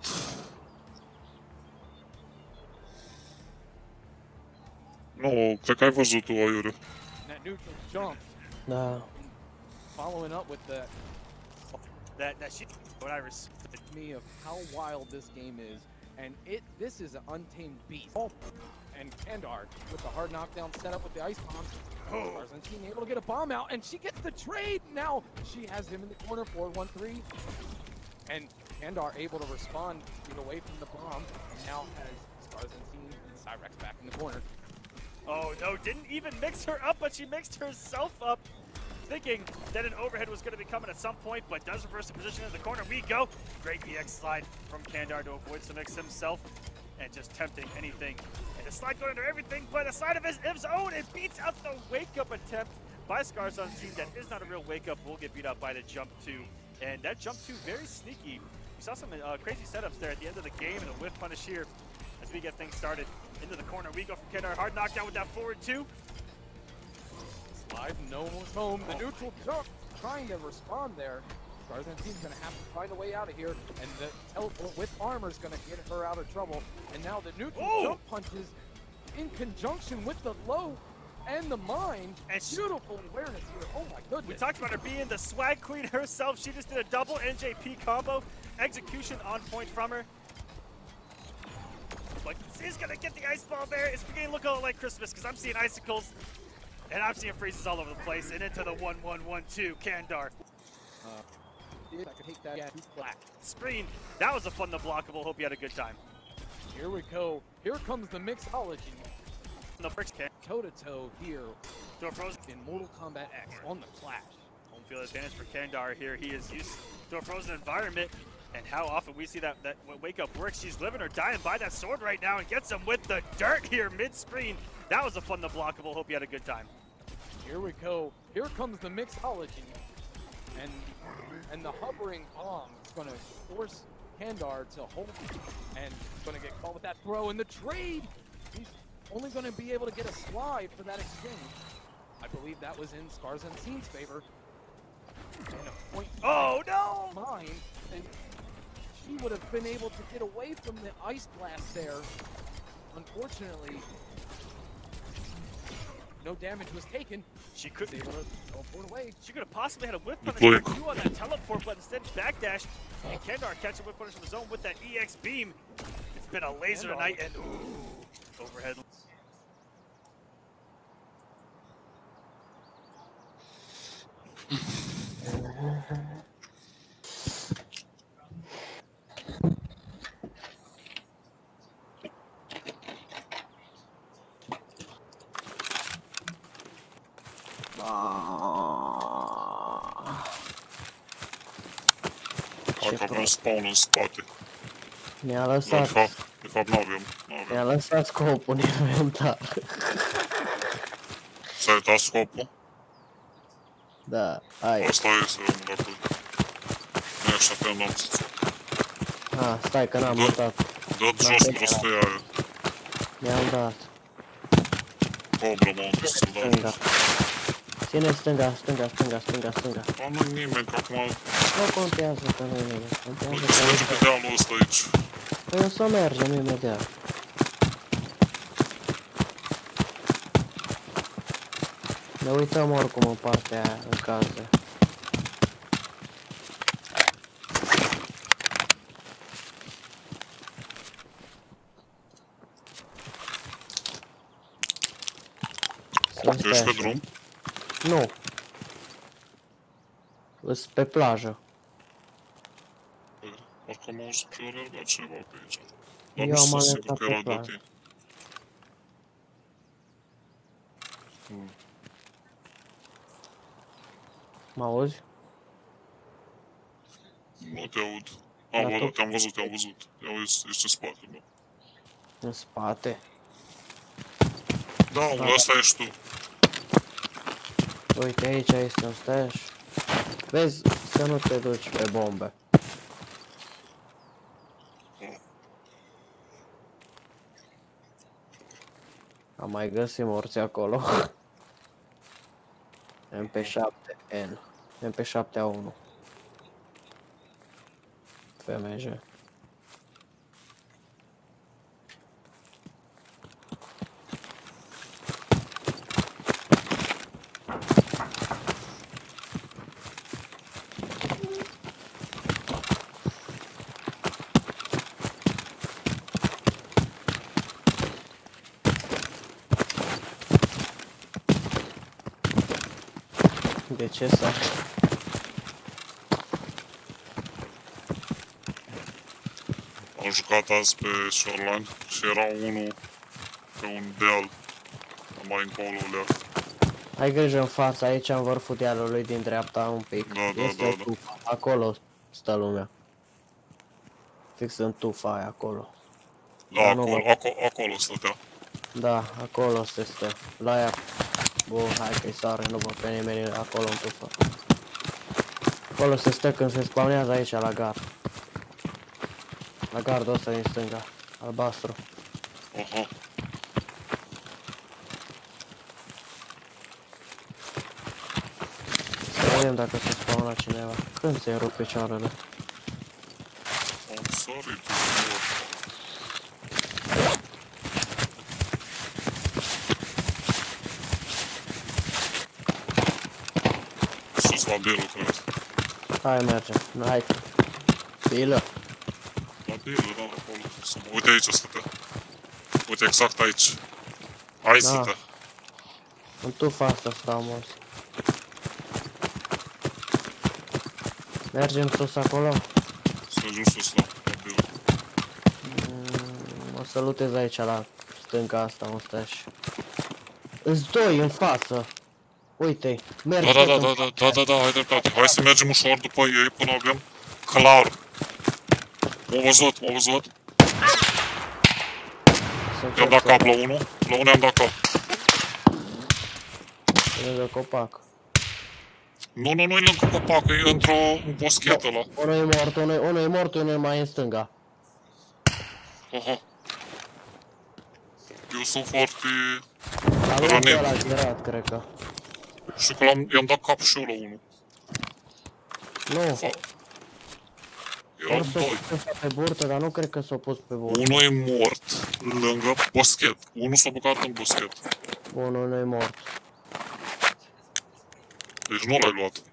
Nu, cred că ai văzut tu, Aiure. Da. Following up with That shit, what I respect me of how wild this game is, and this is an untamed beast. And Kandar with the hard knockdown setup with the ice bomb. Tarzantean able to get a bomb out, and she gets the trade. Now she has him in the corner, 4-1-3, and Kandar able to respond, get away from the bomb, and now has Tarzantean and Cyrex back in the corner. Oh no, didn't even mix her up, but she mixed herself up, thinking that an overhead was going to be coming at some point, but does reverse the position in the corner. We go. Great EX slide from Kandar to avoid some mix himself, and just tempting anything. And the slide going under everything, but a slide of his own, it beats out the wake-up attempt by Scars Unseen. That is not a real wake-up, will get beat up by the jump 2. And that jump 2, very sneaky. We saw some crazy setups there at the end of the game, and a whiff punish here as we get things started. Into the corner, we go from Kandar, hard knockdown with that forward 2. Slide, no one's home. The neutral jump, trying to respond there. Tarzantean's gonna have to find a way out of here, and the teleport with armor is gonna get her out of trouble. And now the neutral jump punches in conjunction with the low and the mine. And beautiful awareness here. Oh my goodness. We talked about her being the swag queen herself. She just did a double NJP combo. Execution on point from her. But she's gonna get the ice ball there. It's beginning to look a lot like Christmas because I'm seeing icicles and I'm seeing freezes all over the place. And into the 1-1-1-2, Kandar. I could take that too flat. Screen. That was a fun, the blockable. Hope you had a good time. Here we go. Here comes the mixology. The bricks can. Toe to toe here. Door frozen. In Mortal Kombat X on the Clash. Home field advantage for Kandar here. He is used to a frozen environment, and how often we see that wake up works. She's living or dying by that sword right now and gets him with the dirt here mid-screen. That was a fun to blockable. Hope you had a good time. Here we go. Here comes the mixology. And the hovering bomb is going to force Kandar to hold and going to get caught with that throw in the trade. He's only going to be able to get a slide for that exchange. I believe that was in Scarzantine's favor. And a point. Oh no! Mine, and she would have been able to get away from the ice blast there. Unfortunately, no damage was taken. She could able to teleport away. She could have possibly had a whip punish on that teleport, but instead backdash. And Kandar catching whip punish from the zone with that EX beam. It's been a laser tonight, and ooh, overhead. Dacă avem spawn în spate. Mi-a lăsat. De fapt n-avem. Mi-a lăsat scopul, nici nu i-am dat. S-a uitat scopul? Da, hai. Asta este, omul, dacă... Nu așa pe n-am să-ți... Stai că n-am mutat. Dă-ți jos prostia aia. Mi-am dat. Cobra, mă, unde să-l dau jos. Ține stânga, stânga, stânga, stânga, stânga. Dar nu-i nimeni, că acum... Nu contează că nu-i nimeni. Contează Uite, să mergem pe dealul ăsta aici. Păi o să mergem imediat. Ne uităm oricum în partea aia, în caz de... Ești pe drum? Nu. Îs pe plajă. Parcă am auzit că eu alergat ceva pe aici. Dar Eu nu am sunt sigur alergat că pe era de plajă. tine. Mă auzi? Nu te aud. Ba da, te-am văzut, te-am văzut. Ia ești în spate, bă. În spate? Da, omul, ăsta ești tu. Uite, aici este un stash. Vezi să nu te duci pe bombe. Am mai găsit morți acolo. MP7N. MP7A1. FMG. De ce să... Am jucat azi pe Shoreline și era unul pe un deal. Mai încolo lea. Ai grijă în față, aici în vârful dealului din dreapta un pic. Da. Tufa. Acolo stă lumea. Fix în tufa aia acolo. Da, acolo stătea. Da, acolo se stă. La aia. Bun, hai că-i sare, nu văd pe nimeni acolo în tufă. Acolo se stă când se spawnează aici la gard. La gardul ăsta din stânga, albastru. Aha. Să vedem dacă se spawna cineva. Când se rup picioarele? Am sărit. Sus la bilă, cred. Hai, mergem. Hai. Bilă. La bilă, da, acolo. Uite aici stătea. Uite exact aici. Aici stătea. În tufa asta stau mulți. Mergem sus acolo? Să mergem sus, la bilă. O să lutez aici la stânga asta un stash. Îs doi în față. Uite-i, merg Da, tot da, în da, da, da, da, da, ai dreptate. Hai să mergem ușor după ei până avem clar. M-au văzut, m-au văzut. I-am dat cap la unul, la unul i-am dat cap. Lângă copac. Nu, nu, nu e lângă copac, e într-o boschetă ăla. Unul e mort, unul e mort, unul e mai în stânga. Aha. Eu sunt foarte Avem pe rănit. ăla gerat, cred că. Și că i-am dat cap și eu la unul. Nu. Erau Ori s-o doi. pus pe burtă, dar nu cred că s-o pus pe burtă. Unul e mort lângă boschet. Unul s-a băgat în boschet. Bun, unul e mort. Deci nu l-ai luat.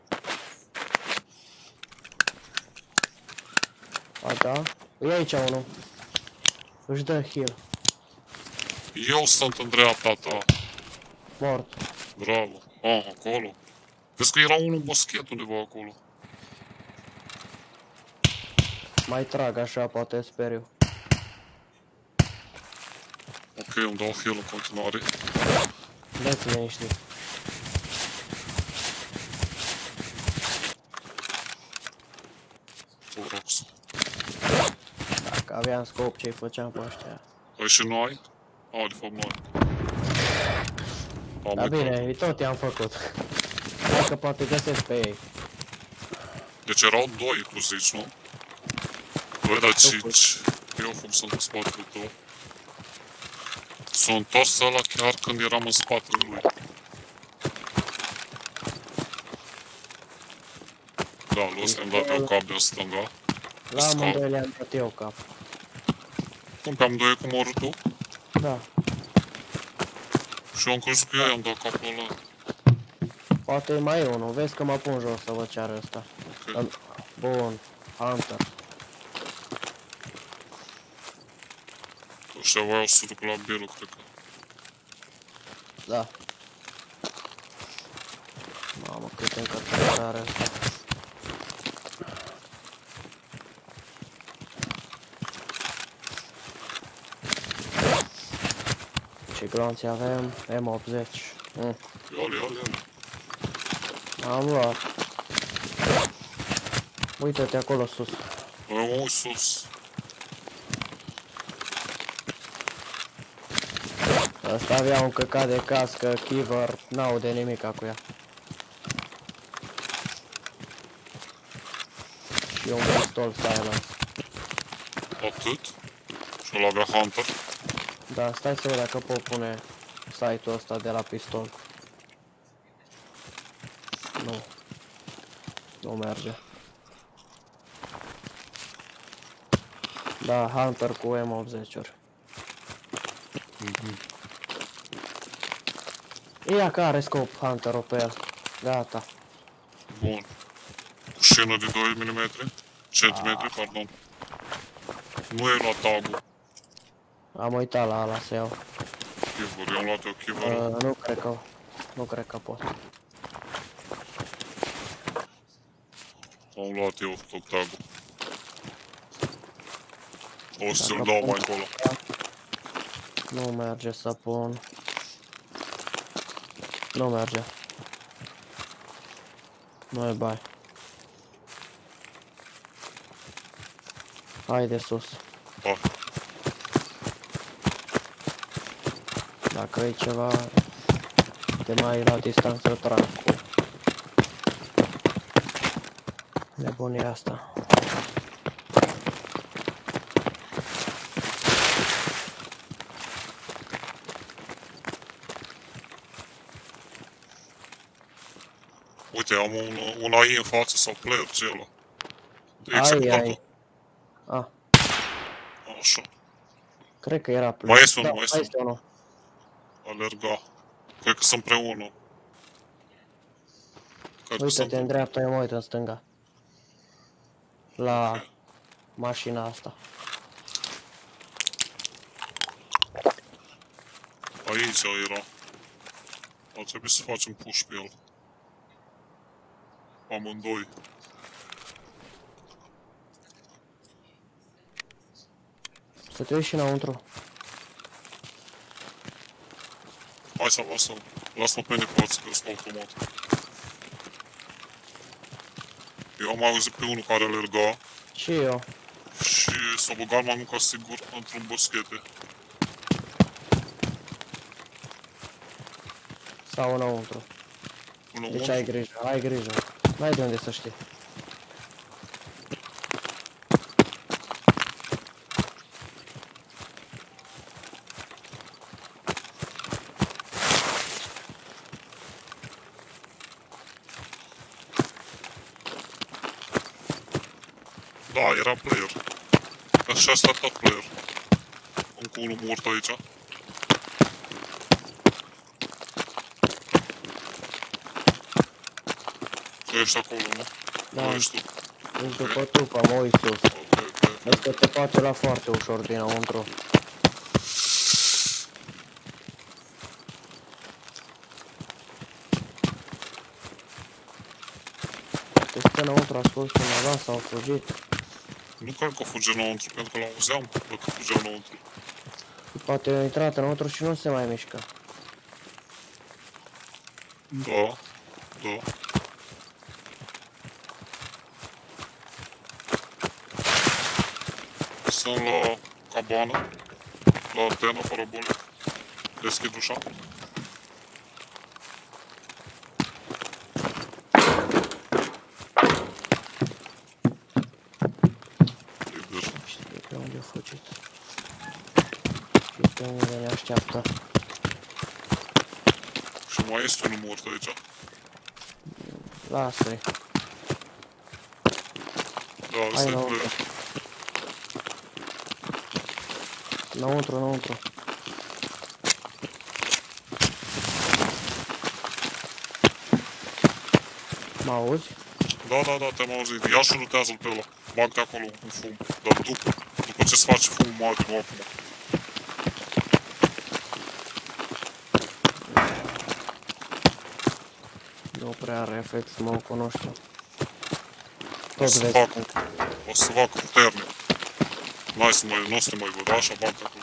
A, da? E aici unul. Își dă heal. Eu sunt în dreapta ta. Mort. Bravo. Ah, acolo. Vezi că era unul în boschet undeva acolo. Mai trag așa, poate speriu. Ok, îmi dau heal în continuare. Dați liniștit. Torox. Dacă aveam scop ce-i făceam pe ăștia. Ai și noi? Ah, de fapt noi. Da bine, tot i-am făcut. Hai că poate găsesc pe ei. Deci erau doi, tu zici, nu? Băi, dar cinci. Eu cum sunt în spatele tău. S-a întors ăla chiar când eram în spatele lui. Da, lui ăsta mi-am dat eu cap de stânga. La amândoi le-am dat eu cap. Cum pe amândoi cum ori tu? Da. Și eu am crezut că eu i-am dat capul ăla. Poate mai e unul, vezi că mă pun jos să vă ceară ăsta. Ok. Bun, Hunter. Ăștia voiau să duc la Bilu, cred că. Da. Mamă, cât încărcare are ăsta. Ce glonți avem? M80. Ia-le, ia-le. Am luat. Uită-te acolo sus. Mă uit sus. Ăsta avea un căcat de cască, Kiver, n-aude nimica cu ea. Și un pistol silence. Atât? Și ăla avea Hunter? Da, stai să văd dacă pot pune site-ul ăsta de la pistol. Nu. Nu merge. Da, Hunter cu M80-uri. Ia că are scop Hunter-ul pe el. Gata. Bun. Cu șină de 2 mm? Centimetri, pardon. Nu e luat tagul. Am uitat la ala să iau. Kiver, i-am luat eu Kiver. Nu cred că pot. Am luat eu tot tagul. O să ți-l dau mai încolo. Nu merge să pun. Nu merge. Nu e bai. Hai de sus. Hai. Dacă e ceva, te mai la distanță trag cu nebunia asta. Uite, am un AI în față sau player, ce ăla? Ai. A. Așa. Cred că era player. Mai este unul, Da, mai este unul. Alerga. Cred că sunt împreună. Uite-te în dreapta, eu mă uit în stânga. La mașina asta. Aici era. Ar trebui să facem push pe el. Amândoi. Să te uiți și înăuntru. Hai să lăsăm. Lasă-mă pe mine poți, că sunt automat. Eu am auzit pe unul care alerga Și eu. și s-a băgat mai mult ca sigur într-un boschete. Sau înăuntru. Deci ai grijă, ai grijă. N-ai de unde să știi. Da, era player. Așa s-a tot player. Încă unul mort aici. Tu ești acolo, nu? Da. Nu ești tu. Ești după tupa, mă uit sus. Vezi că te poate lua foarte ușor dinăuntru. Te stă înăuntru, a spus cineva sau a fugit. Nu cred că fuge înăuntru, pentru că l-auzeam dacă fugea înăuntru. Poate a intrat înăuntru și nu se mai mișcă. Da, da. Sunt la cabană, la antena parabolică. Deschid ușa. Liber. Știi pe unde a fugit. Știi pe unde ne așteaptă. Și mai este unul mort aici. Lasă-i. Da, ăsta e player. Înăuntru, înăuntru. Mă auzi? Da, da, da, te-am auzit. Ia și lutează-l pe ăla. Bag-te acolo în fum. Dar după ce-ți face fumul mare, nu acum. Nu prea are efect smoke-ul, nu știu. O Tot să vezi. fac puternic. Nu o să te mai văd, așa, bag-te acolo.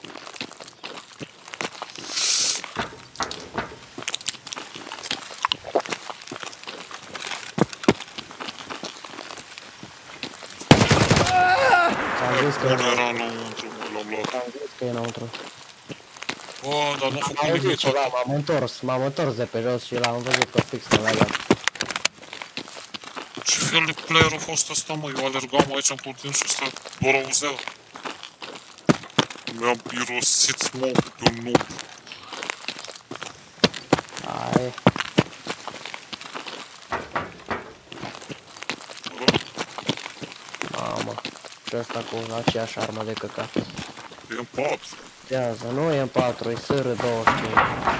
Am zis că Unul era înăuntru, l-am luat. am zis că e înăuntru. Bă, dar nu a Am făcut auzit nimic. ceva, m-am întors de pe jos și l-am văzut că fix m-a legat. Ce fel de player a fost ăsta, mă? Eu alergam aici în continuu și ăsta doar auzea. Mi-am irosit smoke-ul pe un noob. Hai. Mamă. Și ăsta cu aceeași armă de căcat. E în 4. Tează, nu e în 4, e SR-25.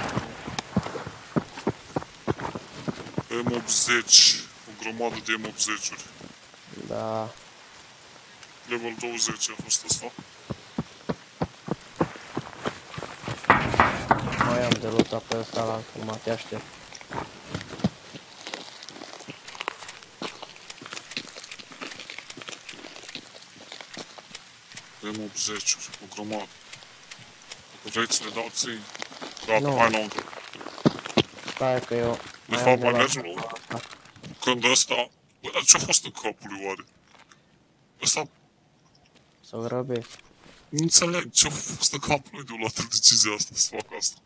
M80. O grămadă de M80-uri. Da. Level 20 a fost ăsta. Mai am de luta pe ăsta la acum, te aștept. M80-uri, o grămadă. Dacă vrei să le dau ții. Gata, Nu. hai înăuntru. Stai că eu... De am fapt, de mai luat mergem la asta. când ăsta... Băi, dar ce-a fost în capul lui oare? Ăsta... Să grăbesc. Nu înțeleg ce-a fost în capul lui de a luat decizia asta să facă asta.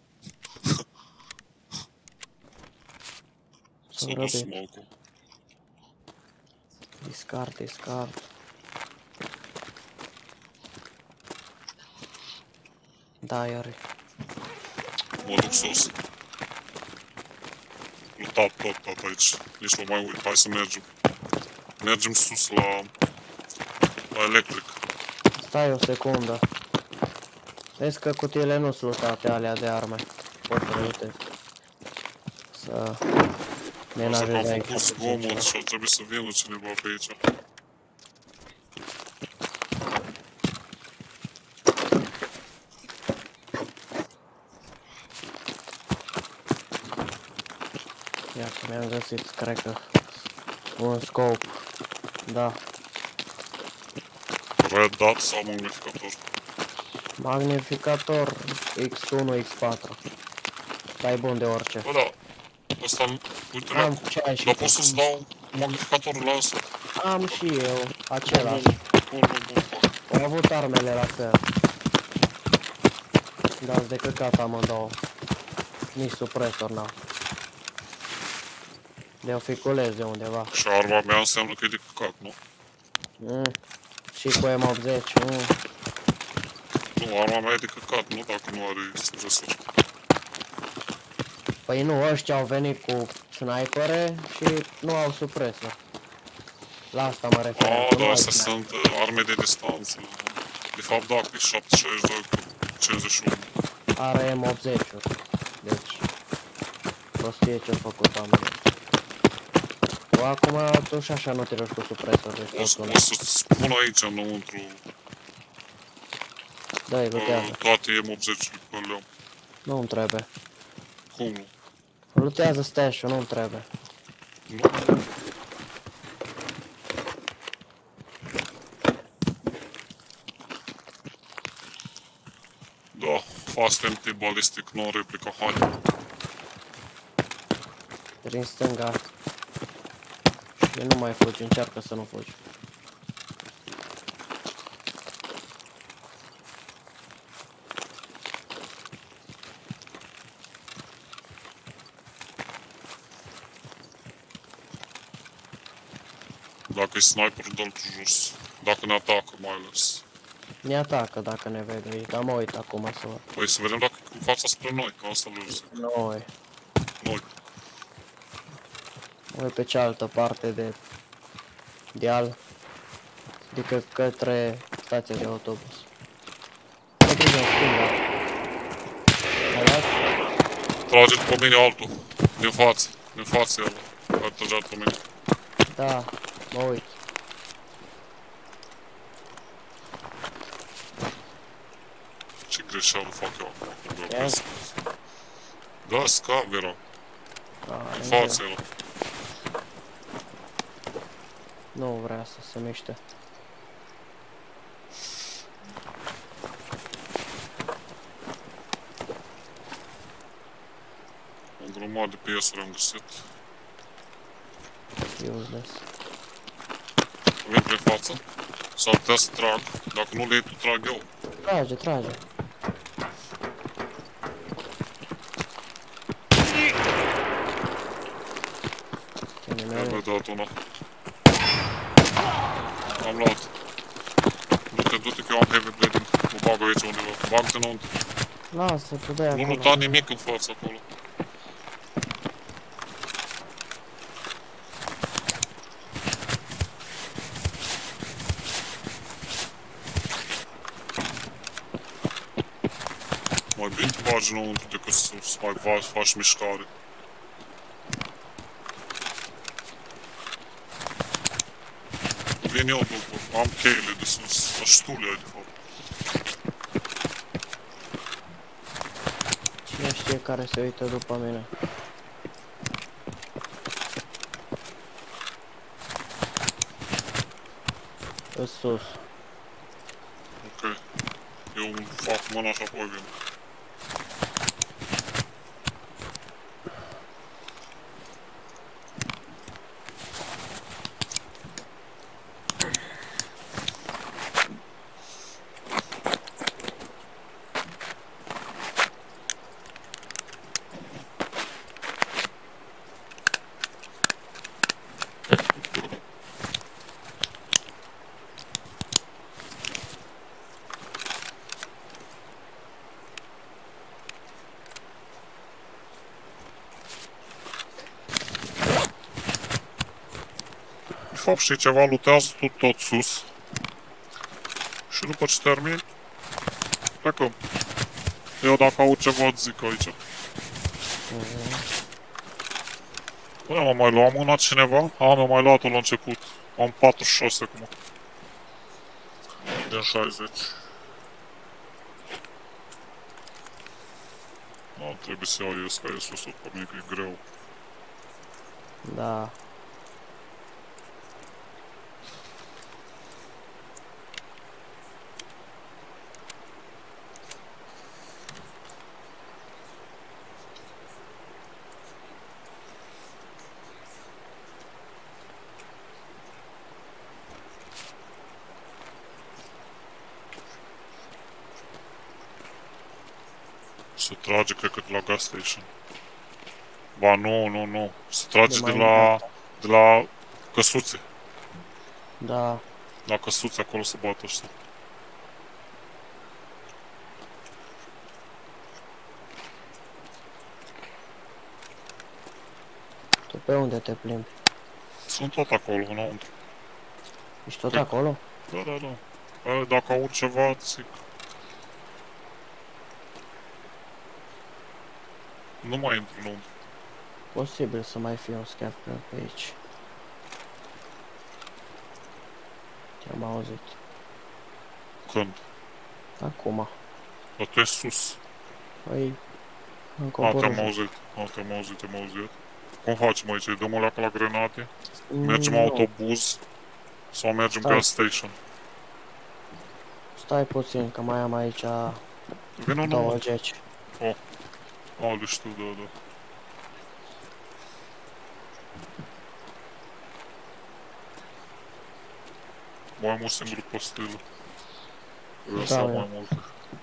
Să S-a dus grăbesc. smoke-ul. Discard. Da, iar. Mă duc sus. Nu tot aici. Nici nu mai uit. Hai să mergem. Mergem sus la electric. Stai o secundă. Vezi că cutiile nu sunt lutate alea de arme. Poți să le lutezi. Să Asta că menajezi am aici. făcut zgomot și ar trebui să vină cineva pe aici. Ia că mi-am găsit, cred că, un scope. Da. Red dot sau magnificator? Magnificator X1, X4. Dar e bun de orice. Bă, da. Ăsta, uite, Am ce ai și dar tu. pot să-ți dau modificatorul la ăsta. Am și eu același. Bun. Am avut armele la fel. Dar de căcat amândouă. Nici supresor n-am. De-o fi cules de undeva. Și arma mea înseamnă că e de căcat, nu? Și cu M80. Nu, arma mea e de căcat, nu dacă nu are supresor. Păi nu, ăștia au venit cu snipere și nu au supresor. La asta mă refer. Ah, da, astea sunt arme de distanță. De fapt, da, că e 762 cu 51. Are M80-uri. Deci, prostie ce-a făcut oamenii. Tu acum, tu și așa nu te rogi cu supresor, deci O să-ți spun aici înăuntru da-i, lutează. toate M80-urile pe le-am. Nu-mi trebuie. Cum nu? Lutează stash-ul, nu-mi trebuie. Nu? Da, Fast MT Ballistic non-replica, hai. Prin stânga. Și nu mai fugi, încearcă să nu fugi. Dacă e sniper, dă-l tu jos. Dacă ne atacă, mai ales. Ne atacă dacă ne vede, dar mă uit acum să văd. Păi să vedem dacă e cu fața spre noi, că asta vreau să zic. Noi. Noi. Mă uit pe cealaltă parte de deal. Adică către stația de autobuz. Mă trage în stânga. Ai luat? Trage după mine altul. Din față. Din față el. Care tragea după mine. Da, mă uit. Ce greșeală fac eu acum? Ia. Da, scap, era. În față el. Nu vrea să se miște. O grămadă de piesuri am găsit. Useless. Vin prin față. S-ar putea să trag. Dacă nu le iei tu, trag eu. Trage, trage. Mi-a dat una. Am luat. Du-te, că eu am heavy bleeding. Mă bag aici undeva. Bag-te înăuntru. Lasă, tu dai acolo. Nu luta nimic în față acolo. Mai bine te bagi înăuntru decât să mai faci mișcare. Vin eu după, am cheile de sus, stule de fapt. Cine știe care se uită după mine? În sus. Ok. Eu fac mâna și apoi vin. De fapt, știi ceva, lutează tu tot sus. Și după ce termin, plecăm. Eu dacă aud ceva îți zic aici. Până mă mai luam una cineva? Am mai luat-o la început. Am 46 acum. Din 60. Da, trebuie să iau ies ca e sus pe mine, că e greu. Da. Se trage, cred că de la gas station. Ba, nu. Se trage De de mai la căsuțe. Da. La căsuțe, acolo se bată ăștia. Tu pe unde te plimbi? Sunt tot acolo, înăuntru. Ești tot acolo? Da. Dacă aud ceva, zic. Nu mai intru înăuntru. Posibil să mai fie un scav pe aici. Te-am auzit. Când? Acum. Dar tu ești sus. Păi... Am Te-am coborât. auzit. Te-am auzit. Cum facem aici? Îi dăm o leacă la grenade? Mergem autobuz? Sau mergem gas station? Stai puțin, că mai am aici două geci. Le știu, da. Mai am o singură pastilă. Vreau să am mai multe.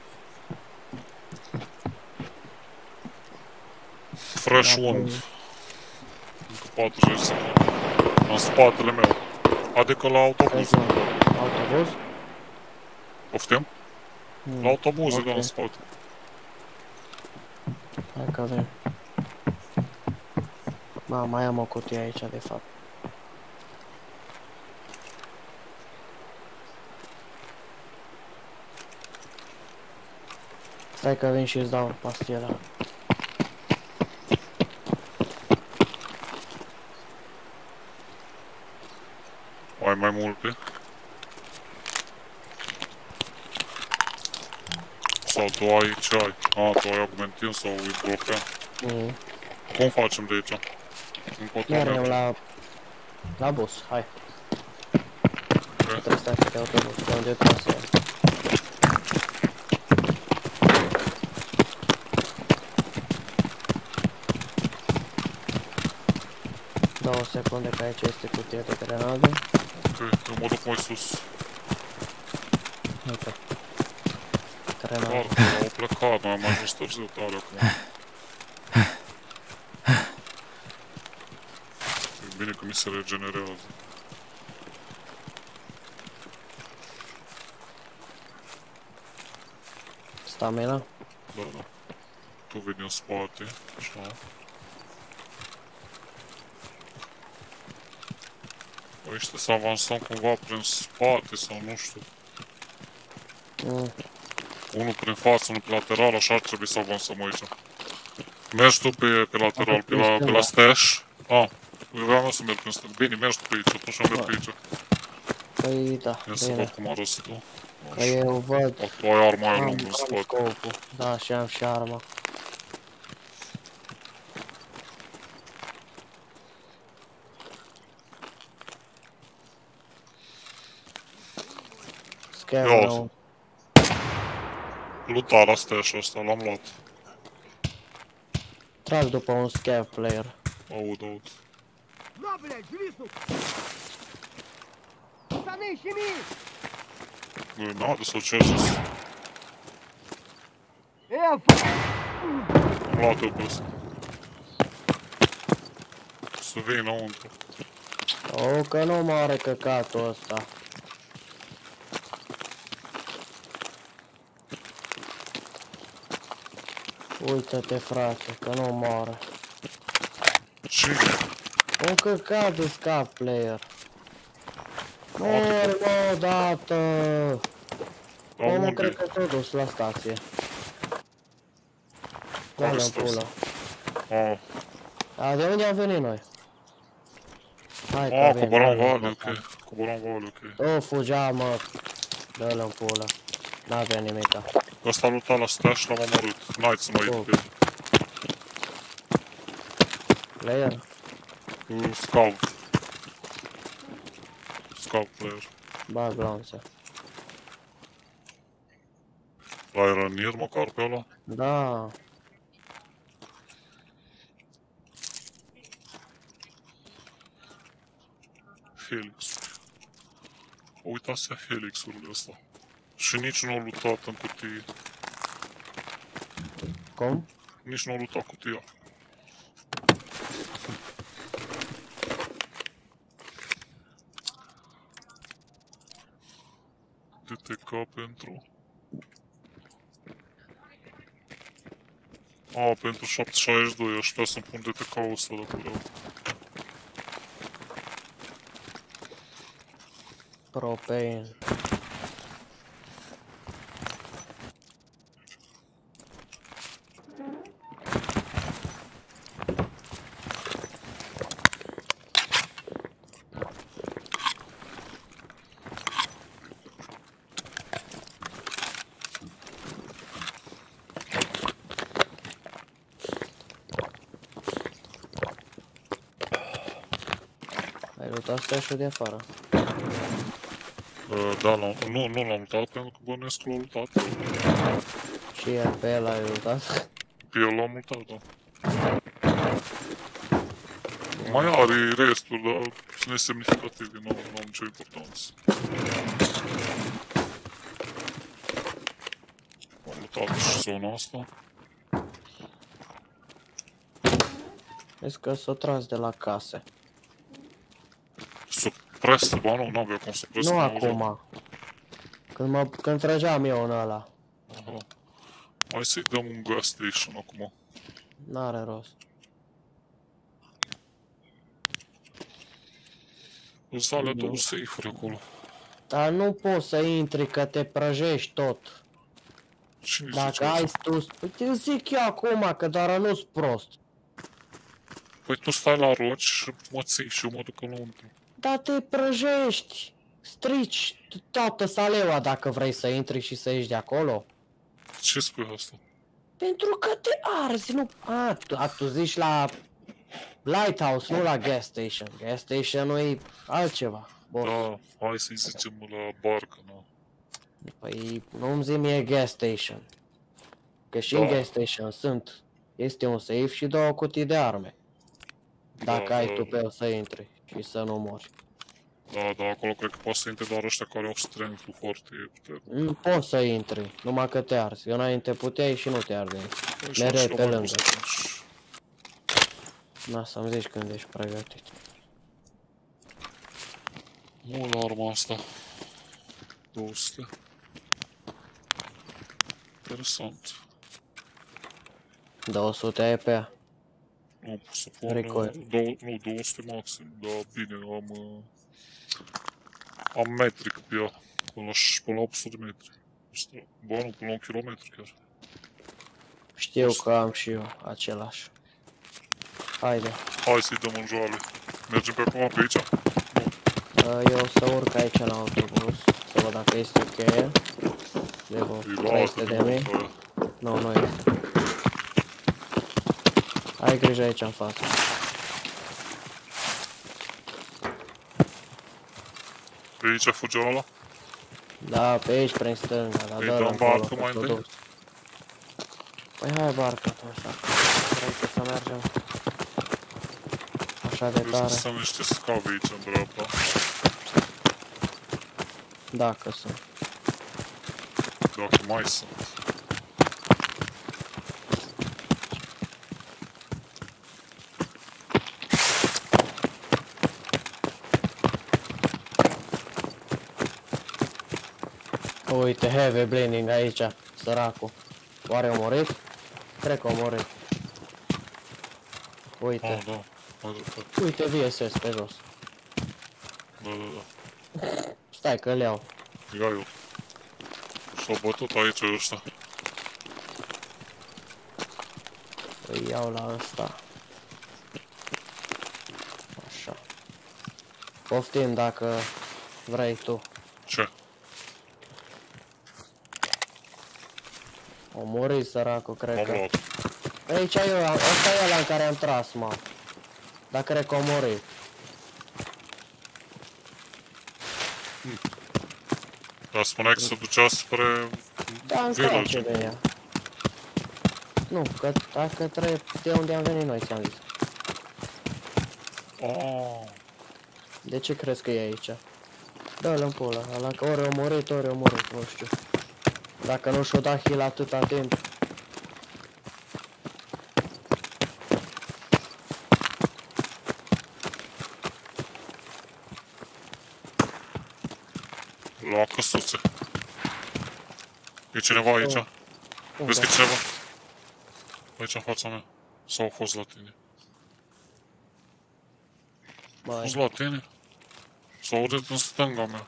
Fresh wound. Încă 40 secunde. În spatele meu. Adică la autobuz. Autobuz? Poftim? La autobuz, da, în spate. Hai că avem. Mai am o cutie aici, de fapt. Stai că vin și îți dau pastila. Ai mai multe? Sau tu ai ce ai? Tu ai augmentin sau ibuprofen? Cum facem de aici? Mergem la bus, hai. Trebuie să stai pe autobuz, de unde trebuie să iau. Două secunde, că aici este cutie de grenade. Ok, eu mă duc mai sus. Uite. Grenade. Parcă au plecat, noi am ajuns târziu tare acum. E bine că mi se regenerează. Stamina? Da. Tu veni în spate, așa. Păi știu să avansăm cumva prin spate sau nu știu. Unul prin față, unul pe lateral, așa ar trebui să avansăm aici. Mergi tu pe lateral, pe la stash? Vreau să merg prin stash. Bine, mergi tu pe aici, atunci merg pe aici. Păi da, ia să văd cum arăți tu. Că eu văd. Tu ai arma aia lungă în spate. Scopul. Da, și am și arma. Scavul. Luta la stash-ul ăsta, l-am luat. Trag după un scav player. Aud. Grenade sau ce sus? Am luat eu pe ăsta. Să vii înăuntru. Că nu mă are căcatul ăsta. Uită-te, frate, că nu moare. Cine? Un căcat de scav player. Mori, mă, odată! Omul cred că te-a dus la stație. Dă-le în pulă. De unde am venit noi? Hai că vin. Coboram vale, ok. Fugea, mă. Dă-le în pulă. N-avea nimica. Ăsta a lutat la stash și l-am omorât. N-ai să mă iei pe el. Player? Scout player. Bag lanță. L-ai rănit măcar pe ăla? Da. Helix. Uitați-a Helix-ul ăsta. Și nici nu a lutat în cutie. Cum? Nici nu au luat cutia. DTK pentru... A, pentru 762, aș vrea să-mi pun DTK-ul ăsta dacă vreau. Propane. Ai luat asta și de afară. Da, nu l-am luat pentru că bănuiesc că l-a luat. Și el pe el ai luat. Pe el l-am luat, da. Mai are restul, dar sunt nesemnificative, nu au nicio importanță. Am luat și zona asta. Vezi că s-o tras de la case. S-o presă, ba nu, n-avea cum să presă. Nu acum. Când trăgeam eu în ăla. Aha. Hai să-i dăm un gas station acum. N-are rost. Îți alea două safe-uri acolo. Dar nu poți să intri că te prăjești tot. Cine Dacă ai tu... Te zic eu acum că doar nu-s prost. Păi tu stai la roci și mă ții și eu mă duc înăuntru. Dar te prăjești. Strici toată saleaua dacă vrei să intri și să ieși de acolo. Ce spui asta? Pentru că te arzi, nu... Tu zici la Lighthouse, nu la gas station. Gas station-ul e altceva. Boss. Da, hai să-i zicem la barcă, nu? Păi nu-mi zi mie gas station. Că și în gas station este un safe și două cutii de arme. Dacă ai tupeu să intri și să nu mori. Da, acolo cred că poți să intre doar ăștia care au strength-ul foarte puternic. Nu poți să intri, numai că te arzi. Înainte puteai și nu te ardeai. Mereu pe lângă. Na, să-mi zici când ești pregătit. Nu la arma asta. 200. Interesant. 200 ai pe ea. Nu, pot să pun 200 maxim, dar bine, am metric pe ea, până la 800 de metri. Bă, nu, până la 1 kilometru chiar. Știu că am și eu același. Haide. Hai să-i dăm în joale. Mergem pe acum, pe aici? Eu o să urc aici la autobuz, să văd dacă este o cheie. De vreo 300 de mii. Nu, nu este. Ai grijă aici în față. Pe aici fuge ăla? Da, pe aici, prin stânga, dar dă-l barcă mai întâi? Păi hai barcă tu așa, vrei să mergem așa de tare. Sunt niște scave aici în dreapta. Dacă sunt. Dacă mai sunt. Uite, heavy blending aici, săracul. Oare a murit? Cred că a murit. Uite. Da. Uite VSS pe jos. Da. Stai că-l iau. Ia eu. S-au bătut aici ăștia. Îi iau la ăsta. Așa. Poftim dacă vrei tu. Ce? O murit săracul, cred că. luat. Aici e ăla, ăsta e ăla în care am tras, mă. Dar cred că o murit. Dar spuneai că se ducea spre... Da, încoace de ea. Nu, că dacă trebuie de unde am venit noi, ți-am zis. De ce crezi că e aici? Dă-l în pula, ăla că ori o murit, nu știu. Dacă nu și-o da heal atâta timp. La căsuțe. E cineva aici? Vezi că e cineva? Aici în fața mea. Sau a fost la tine? A fost la tine? S-a auzit în stânga mea.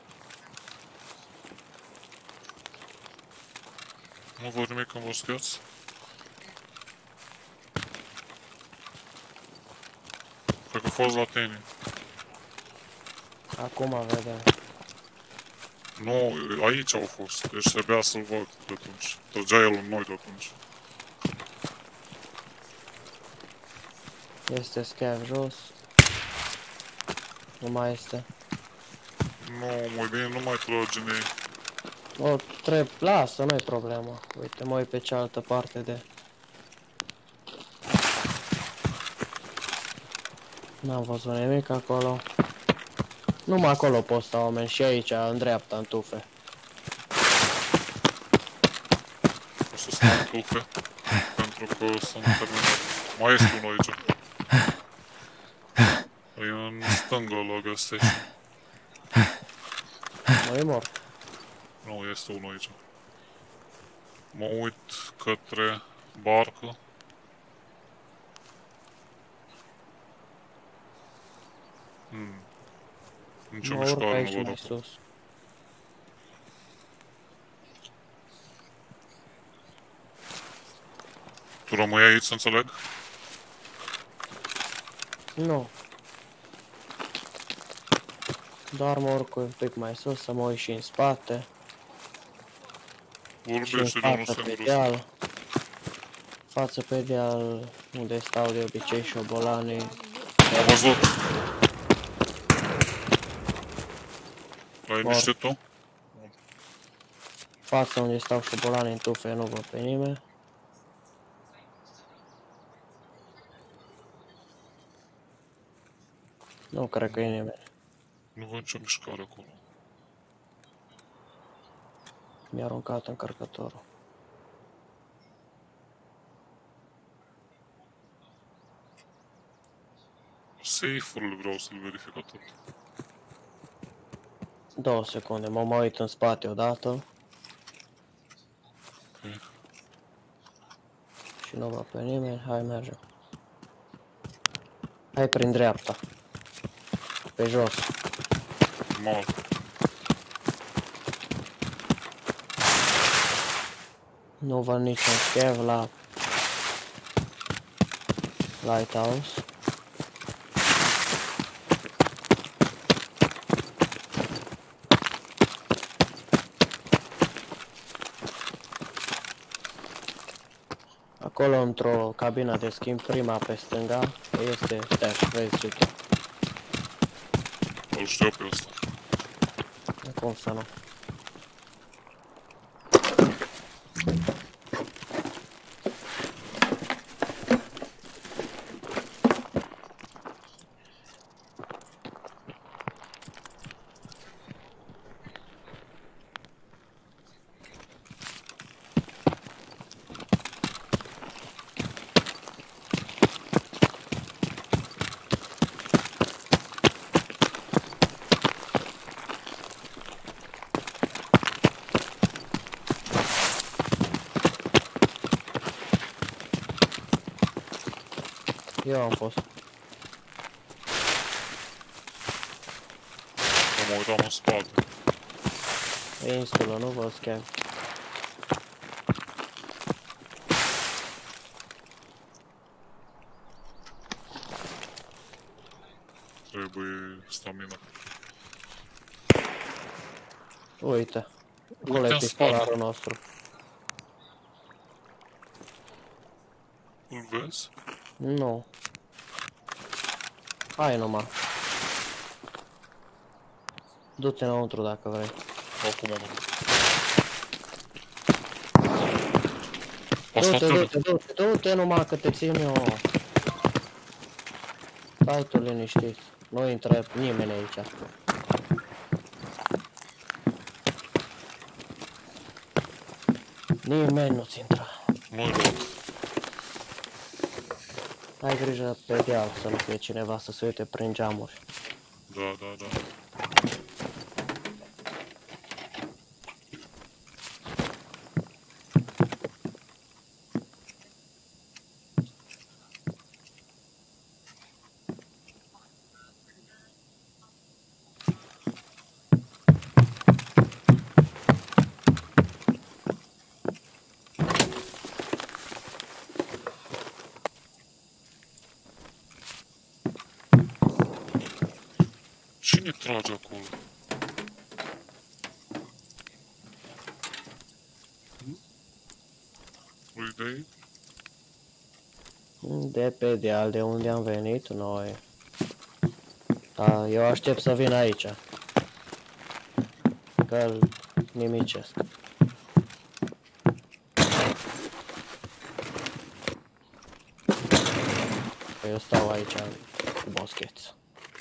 Nu văd nimic în boscheț. Cred că a fost la tine. Acum vedem. Nu, aici au fost. Deci trebuia să-l văd de atunci. Trăgea el în noi de atunci. Este scav jos. Nu mai este. Nu, mai bine nu mai trage nei. O, trebuie, lasă, nu-i problemă. Uite, mă uit pe cealaltă parte de... N-am văzut nimic acolo. Numai acolo pot sta oameni și aici, în dreapta, în tufe. O să stau în tufe, pentru că sunt terminat. Mai este unul aici. E în stângă la gas station. Nu e mort. Nu, este unul aici. Mă uit către barcă. Nici o Mă urc mișcare aici nu văd mai acolo. sus. Tu rămâi aici, să înțeleg? Nu. Doar mă urc un pic mai sus, să mă uit și în spate. Și în Vorbește de unul față pe singur. deal. Față pe deal, unde stau de obicei șobolanii. M-am văzut. L-ai niște tu? Față unde stau șobolanii în tufe, nu văd pe nimeni. Nu cred că e nimeni. Nu văd nicio mișcare acolo. Mi-a aruncat încărcătorul. Safe-ul vreau să-l verific atât. 2 secunde, mă mai uit în spate odată. Ok. Și nu văd pe nimeni, hai mergem. Hai prin dreapta. Pe jos. Mal. Nu văd niciun scav la Lighthouse. Acolo într-o cabină de schimb, prima pe stânga, este stash, vezi și tu. Îl știu pe ăsta. Cum să nu? Eu am fost. Mă uitam în spate. E insulă, nu văd scav. Trebuie stamina. Uite. Acolo e în pistolarul spate. nostru. Îl vezi? Nu. Hai numai. Du-te înăuntru dacă vrei. Acum nu. Du-te numai că te țin eu. Stai tu liniștit. Nu intră nimeni aici. Nimeni nu-ți intră. Nu-i văd. Ai grijă pe deal să nu fie cineva să se uite prin geamuri. Da, da, da. Cine trage acolo? O idee? De pe deal, de unde am venit noi. Da, eu aștept să vin aici. Că-l nimicesc. Că eu stau aici cu boscheți.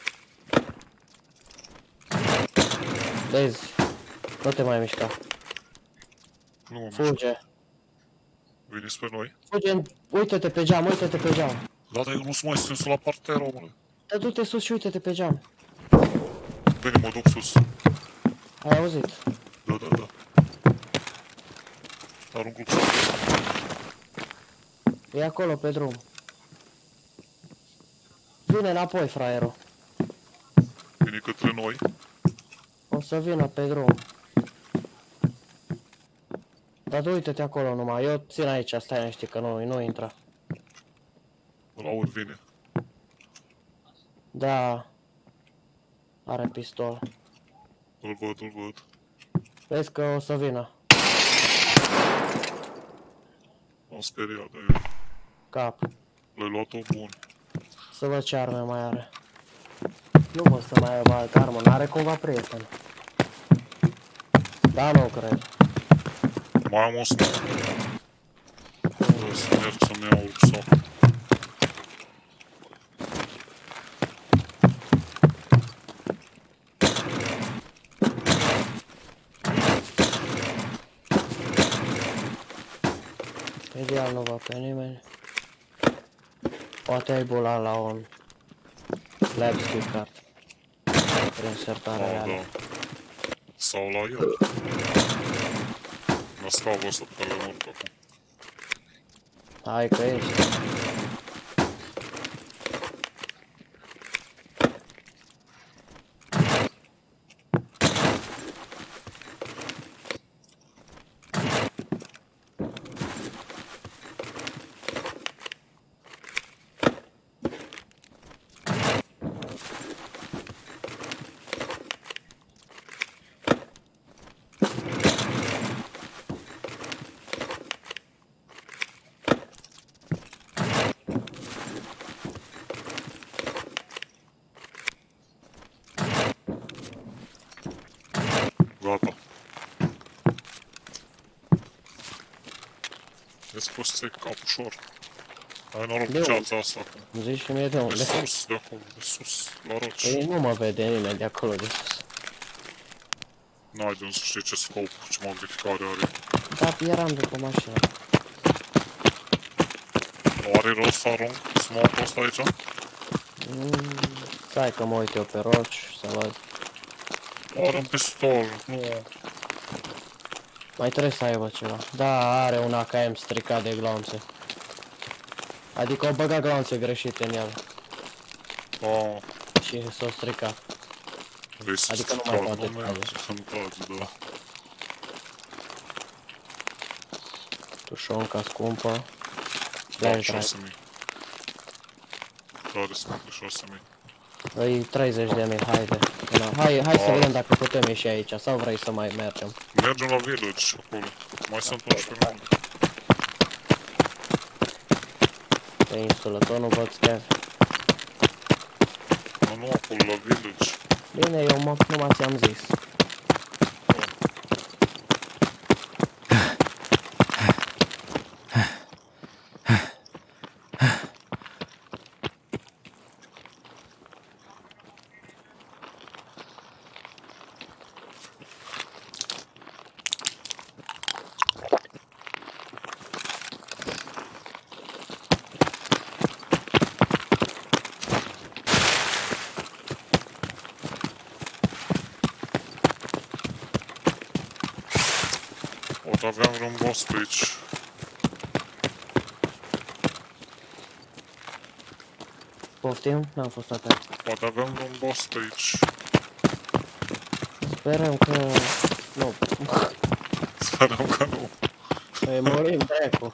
Vezi, nu te mai mișca. Nu mă Fuge. Vine spre noi? Fuge, uite-te pe geam, uite-te pe geam. Da, dar eu nu sunt mai strâns la parter, omule. Dar du-te sus și uite-te pe geam. Bine, mă duc sus. Ai auzit? Da, da, da. Arunc cu sus. E acolo pe drum. Vine înapoi, fraierul. Vine către noi. O să vină pe drum. Dar uite-te acolo numai, eu țin aici, stai niște că nu intră. Îl aud, vine. Da. Are pistol. Îl văd, îl văd. Vezi că o să vină. M-am speriat de el. Cap. L-ai luat-o bun. Să văd ce arme mai are. Nu văd să mai aibă altă armă, n-are cumva prieten. Da, nu cred. Mai am o smoke. Să merg să-mi iau rucsac. Ideal nu văd pe nimeni. Poate ai bulat la un lab skill card. Prin sertarea reală. Da. Sau la el. La scavul ăsta pe care l-am urc acum. Hai că ești. Gata. Vezi că o să ți-ai cap ușor. Ai noroc cu ceața asta acum. Îmi zici și mie de unde? De sus, de acolo, de sus, la roci. Păi nu mă vede nimeni de acolo de sus. N-ai de unde să știi ce scop, ce modificare are. Da, eram după mașină. Are rost să arunc smoke-ul ăsta aici? Stai că mă uit eu pe roci să văd. Are un pistol, nu. Mai trebuie să aibă ceva. Da, are un AKM stricat de glanțe. Adică au băgat glanțe greșite în el. Și s-au stricat. Vrei să Adică nu mai poate trage. Să-mi tragi, da. Tușonca scumpă. Da, Flash 6.000. Tare scumpă, 6.000. Îi 30.000, haide. Hai să vedem dacă putem ieși aici sau vrei să mai mergem. Mergem la village acolo. Mai sunt 11 oameni. Pe insulă, tot nu văd scav. Nu, acolo la village. Bine, eu numai ți-am zis. Aveam vreun boss pe aici. Poftim? N-am fost atent. Poate aveam vreun boss pe aici. Sperăm că... nu. Sperăm că nu. Păi murim dracu.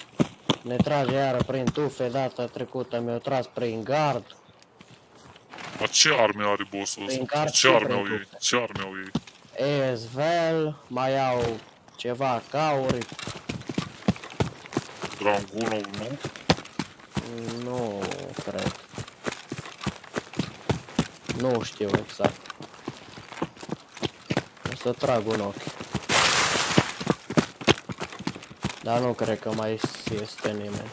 Ne trage iară prin tufe, data trecută mi-o tras prin gard. Dar ce arme are bossul Prin ăsta? card Ce și arme prin au ei? cupte. Ce arme au ei? ESVL, mai au ceva cauri. Dragunov, nu? Nu cred. Nu știu exact. O să trag un ochi. Dar nu cred că mai este nimeni.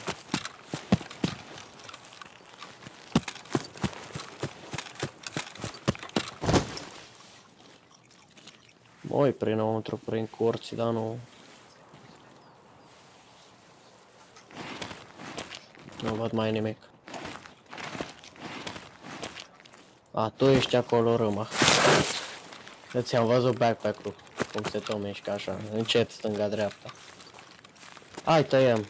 Mă uit prinăuntru, prin curți, dar nu... Nu văd mai nimic. A, tu ești acolo, Râma. Ți-am văzut backpack-ul, cum se tot mișcă așa, încet stânga-dreapta. Hai, tăiem,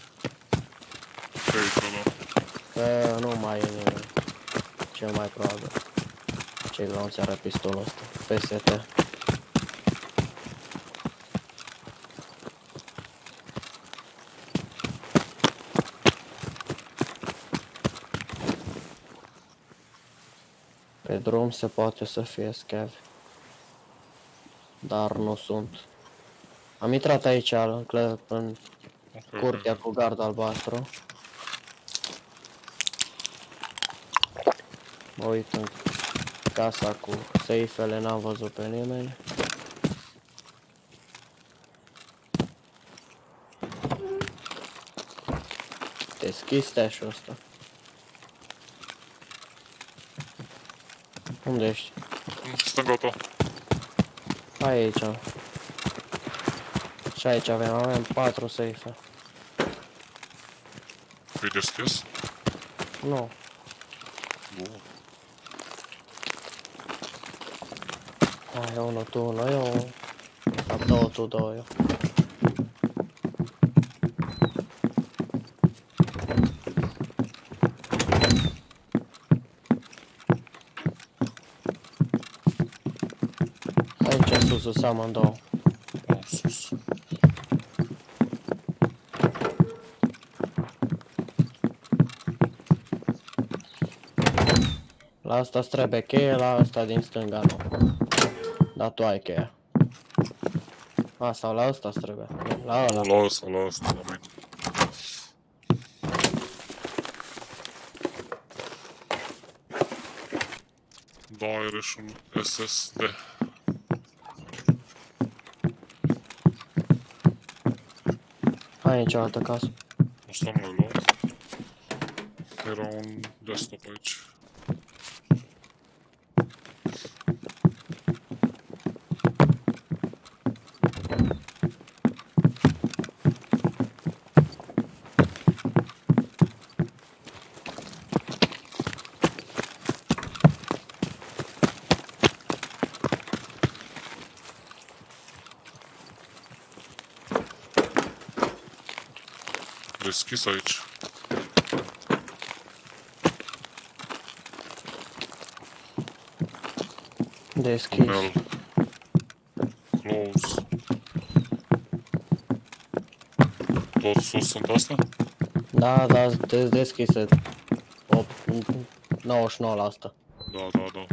Ce aici, da? că nu mai e nimeni. Cel mai probabil. Ce glonț are pistolul ăsta, PST. Pe drum se poate să fie scavi. Dar nu sunt. Am intrat aici în curtea cu gard albastru. Mă uit în casa cu seifele, n-am văzut pe nimeni. Deschis stash-ul ăsta. Unde ești? Stânga ta. Hai aici. Și aici avem 4 safe. E deschis? Nu. Bun. Hai, unul tu, unul eu. Sau două tu, două eu. Aici sus, amândouă. Am sus. La asta îți trebuie cheie, la asta din stânga nu. Dar tu ai cheia. A, sau la ăsta îți trebuie. La ăla. La ăsta, la mine. Da, are și un SSD. Hai în cealaltă casă. Asta nu l-ai luat. Era un desktop aici. Deschis aici. Deschis. Tunel. Close. Tot sus sunt astea? Da, da, deschise. 99%. Da, da, da.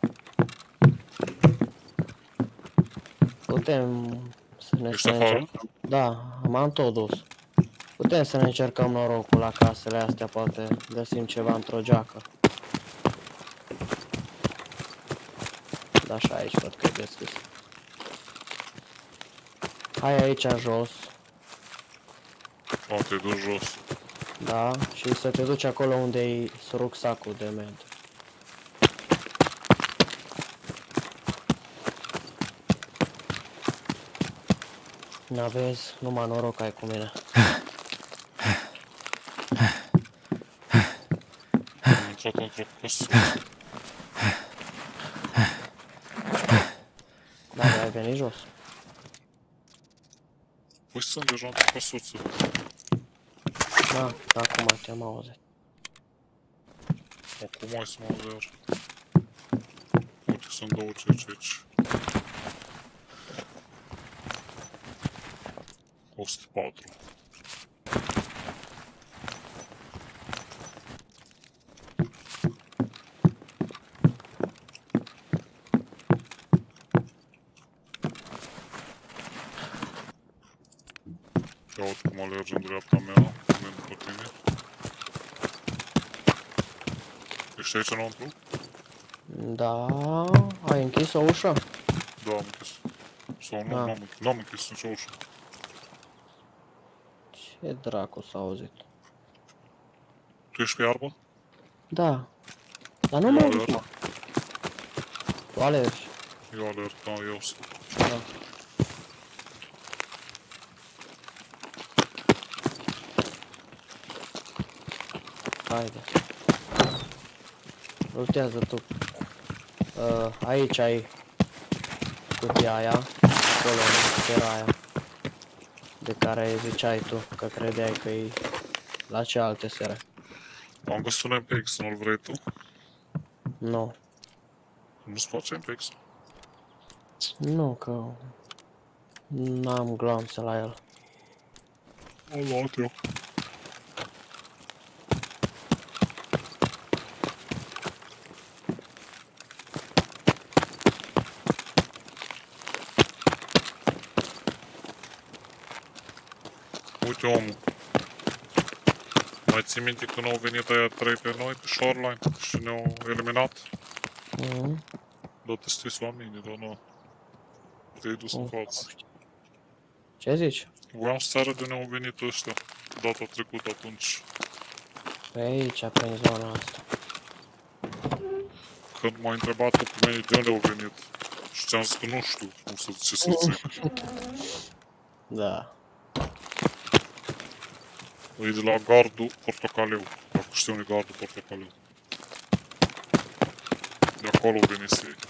Putem să ne Ești afară? Da, m-am tot dus. Putem să ne încercăm norocul la casele astea, poate găsim ceva într-o geacă. Da, și aici văd că e deschis. Hai aici jos. A, te duci jos. Da, și să te duci acolo unde e rucsacul de med. N-aveți, numai noroc ai cu mine. Am intrat într-o căsuță. Da, ai venit jos. Păi sunt deja într-o căsuță. Da, acum te-am auzit. Acum mai să mă auzi iar. Uite, sunt două ceci aici. 104. Acum alergi în dreapta mea, merg după tine. Ești aici înăuntru? Da, ai închis o ușă? Da, am închis. Sau nu, Da. n-am închis nicio ușă. Ce dracu s-a auzit? Tu ești pe iarbă? Da. Dar nu Eu mă alerg. aud, mă. Tu alergi. Eu alerg, da, eu sunt. Da. Haide. Luptează tu. Aici ai cutia aia, acolo în sfera aia, de care ziceai tu, că credeai că e la ce alte sere. Am găsit un MPX, nu-l vrei tu? Nu. Nu-ți place MPX? Nu, că n-am glanțe la el. Am luat eu. Uite omul. Mai ții minte când au venit aia 3 pe noi, pe shoreline, și ne-au eliminat? Da, te stii la mine, dar nu. Te-ai dus în față. Ce zici? Voiam să arăt de unde au venit ăștia data trecută atunci. Pe aici, prin zona asta. Când m-a întrebat tu pe mine de unde au venit. Și ți-am zis că nu știu cum să ce să zic. Da. E de la gardul portocaliu. Dacă știu unde e gardul portocaliu. De acolo venise ei.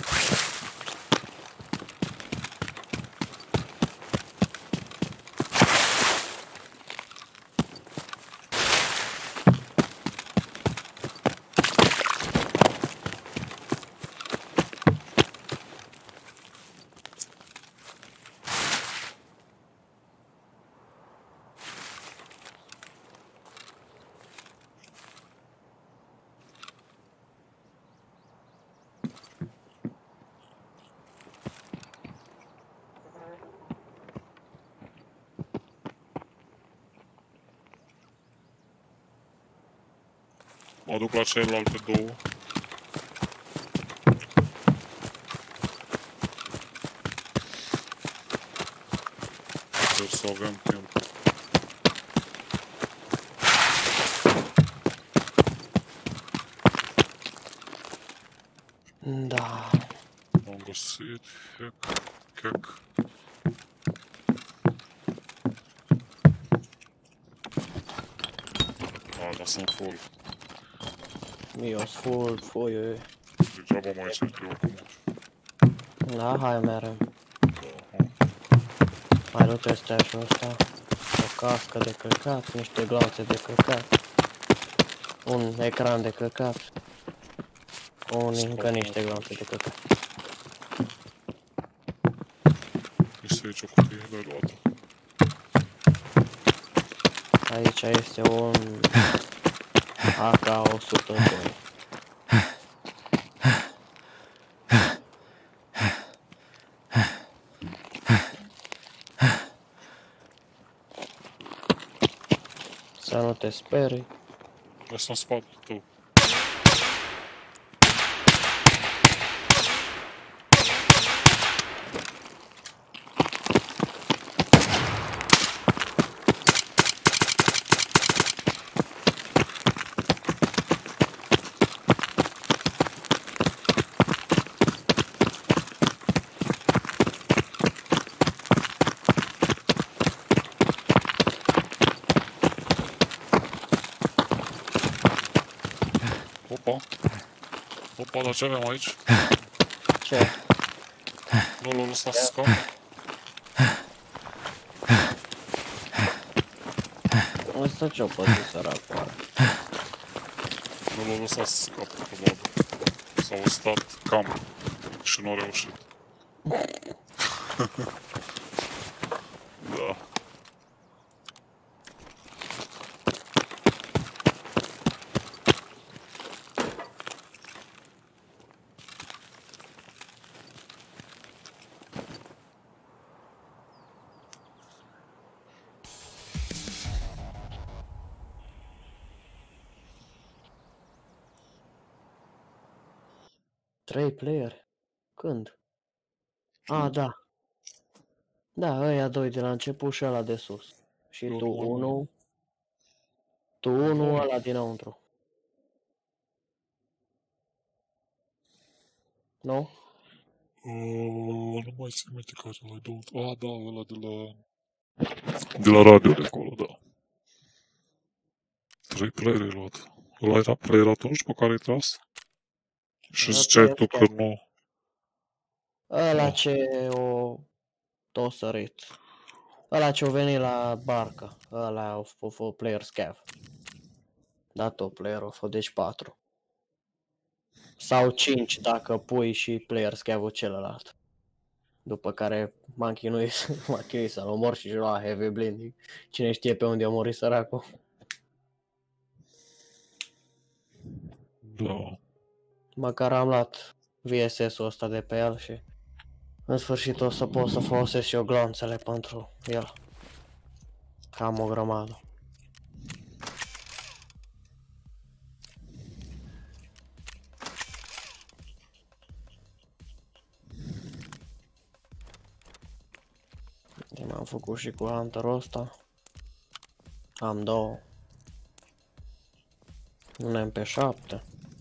Mă duc la celelalte două. Sper să avem timp. Da. Am găsit hack. Dar sunt full. Eu sunt full, foiu. Degeaba mai încerc eu acum. Da, hai merem. Mai du testașul ăsta. O cască de căcat, niște glanțe de căcat. Un ecran de căcat. Încă niște glanțe de căcat. Este aici o cutie, l-ai luat-o. Aici este un AK-102. Să nu te sperii. Asta în spate tău. Opa, dar ce avem aici? Ce? Nu l-a lăsat să scape? Ăsta ce-o păzit săracul are? Nu l-a lăsat să scape, probabil. S-au stat cam și nu a reușit. Da. 3 player? Când? A, da. Da, ăia doi de la început și ăla de sus. Și tu unul. Tu unul, ăla dinăuntru. Nu? Nu mai țin minte care l-ai dat. Ah, da, ăla de la radio de acolo, da. 3 player ai luat. Ăla era player atunci pe care ai tras? Și ziceai tu că nu... Ăla ce o sărit. Ăla ce-o venit la barcă. Ăla a fost player scav. Da, tot player a fost, deci 4. Sau 5 dacă pui și player scav-ul celălalt. După care m-am chinuit să-l omor și lua heavy blinding. Cine știe pe unde a murit săracul. Da. Măcar am luat VSS-ul ăsta de pe el și în sfârșit o să pot să folosesc și eu glonțele pentru el. Am o grămadă. M-am făcut și cu Hunter-ul ăsta. Am 2. Un MP7.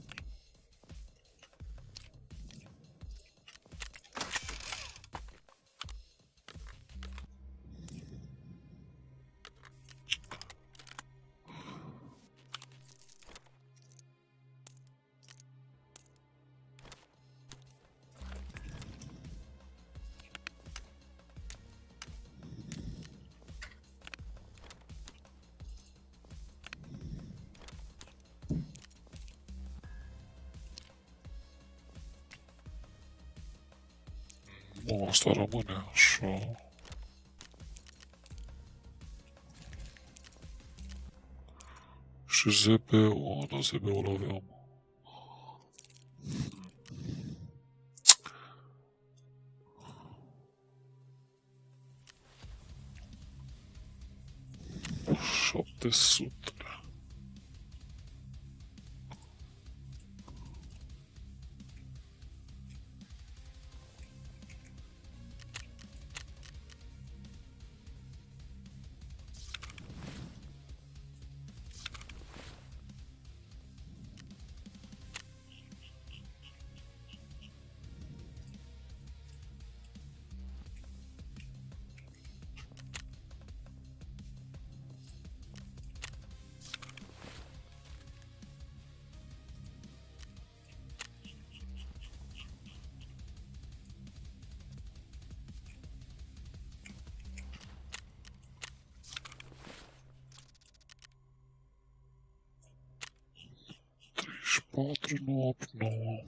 Asta rămâne așa. Și ZB-ul, da, ZB-ul aveam. $700. Patru, 9, 9.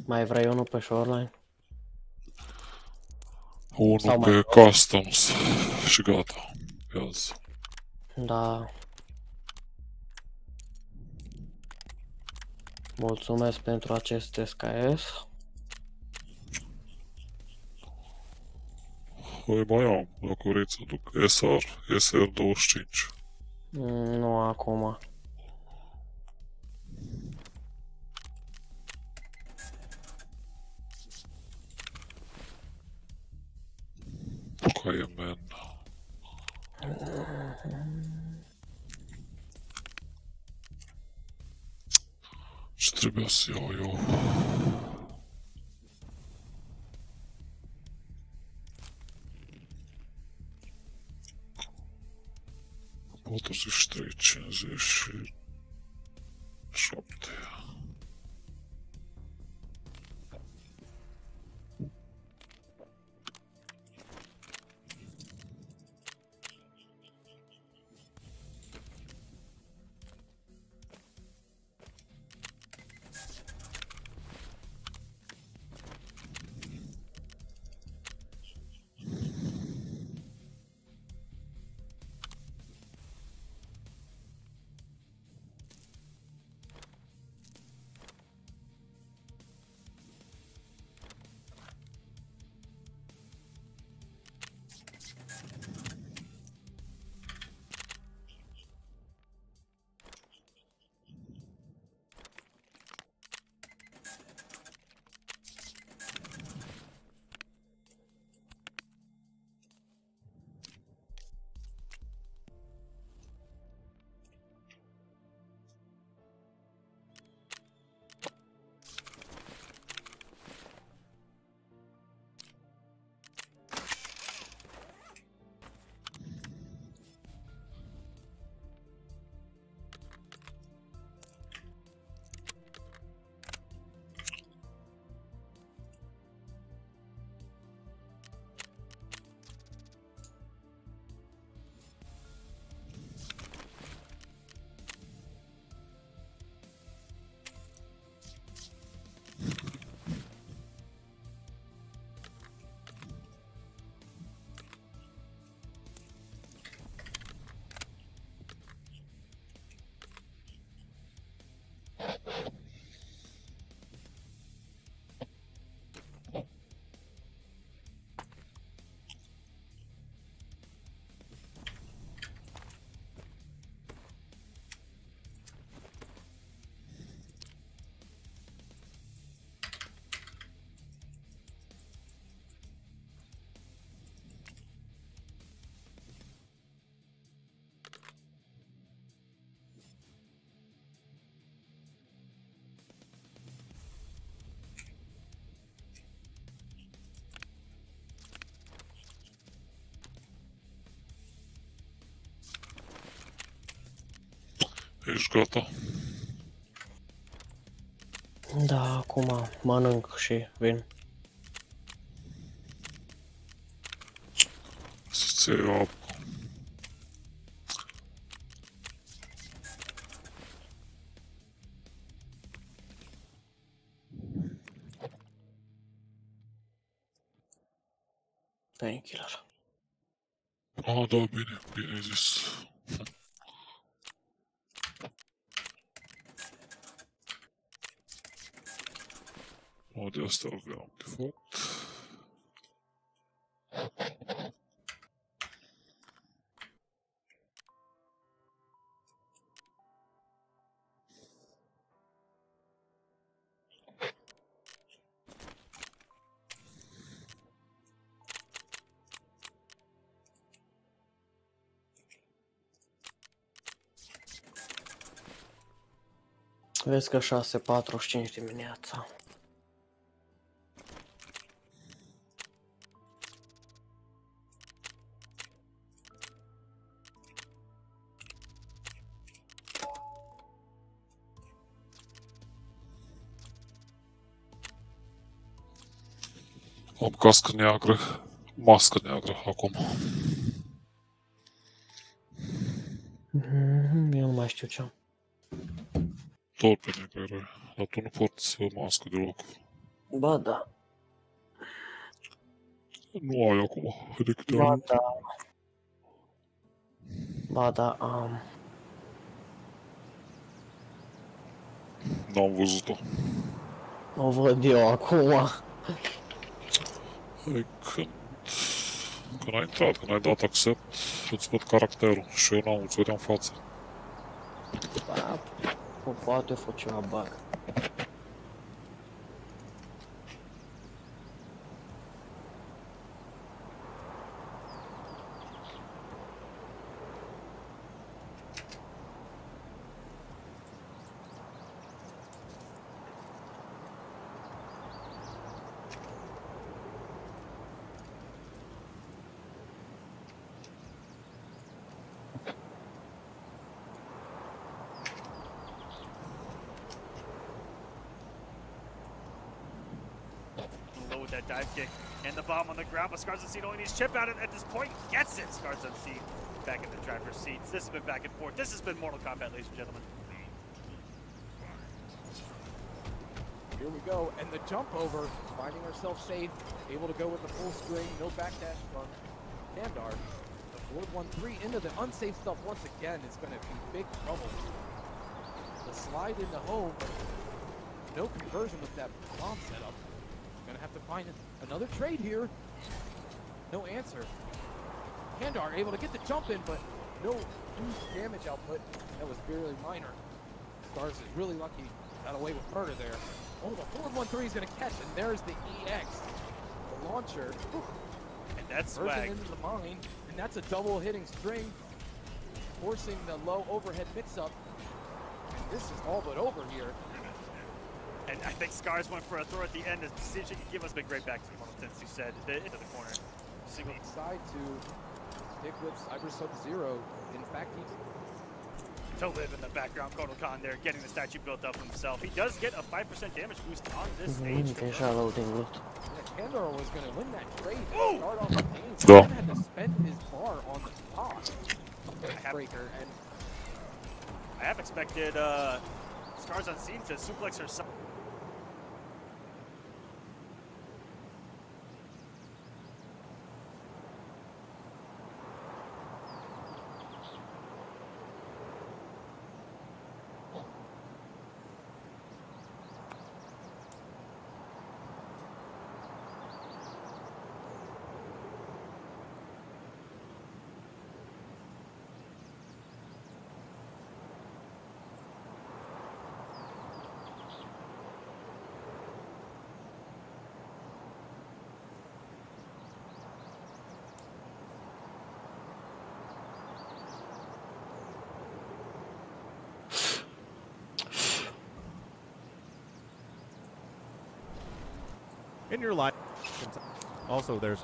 Mai vrei unul pe shoreline? Unul pe customs și gata. Iazi. Da. Mulțumesc pentru acest SKS. Păi mai am, dacă vrei să duc SR25. Nu acum. Cayman. Ce trebuia să iau eu? Patruzeci trei, 57. Ești gata? Da, acum mănânc și vin. Să-ți iei apă. Painkiller. Ah, da, bine, bine ai zis. O, de asta aveam de fapt. Vezi că 6:45 dimineața. Am cască neagră, mască neagră acum. Eu nu mai știu ce-am. Tot pe negru era, dar tu nu porți mască deloc. Ba da. Nu ai acum. De câte Ba ori? da. Ba da, am. N-am văzut-o. O văd eu acum. Hai când ai intrat, când ai dat accept, îți văd caracterul și eu n-am, îți vedeam fața. Da, poate a fost ceva bug. Load that dive kick and the bomb on the ground, but Scars Unseen only needs chip out at this point. Gets it. Scars Unseen back in the driver's seats. This has been back and forth. This has been Mortal Kombat, ladies and gentlemen. Here we go, and the jump over, finding herself safe, able to go with the full string, no backdash from Kandar. The forward 1-3 into the unsafe stuff once again is going to be big trouble. The slide into home, but no conversion with that bomb setup. Gonna have to find another trade here. No answer. Kandar able to get the jump in, but no huge damage output. That was fairly minor. Scars is really lucky, got away with murder there. Oh, the forward 1-3 is gonna catch, and there's the EX, the launcher. And that's Version swag. into the mine, and that's a double hitting string, forcing the low overhead mix-up. And this is all but over here. And I think Scars went for a throw at the end to see if she could give us a big right back to one since you said into the corner. Single side to stick with Cyber Sub-Zero. In fact, he's To live in the background, Kotal Khan there, getting the statue built up himself. He does get a 5% damage boost on this stage. Deja loading loot. Kandar was going to win that trade. Ooh! Start off the game. Da. He had to spend his bar on the top breaker, and I have expected Scars Unseen to suplex herself. In your life. Also, there's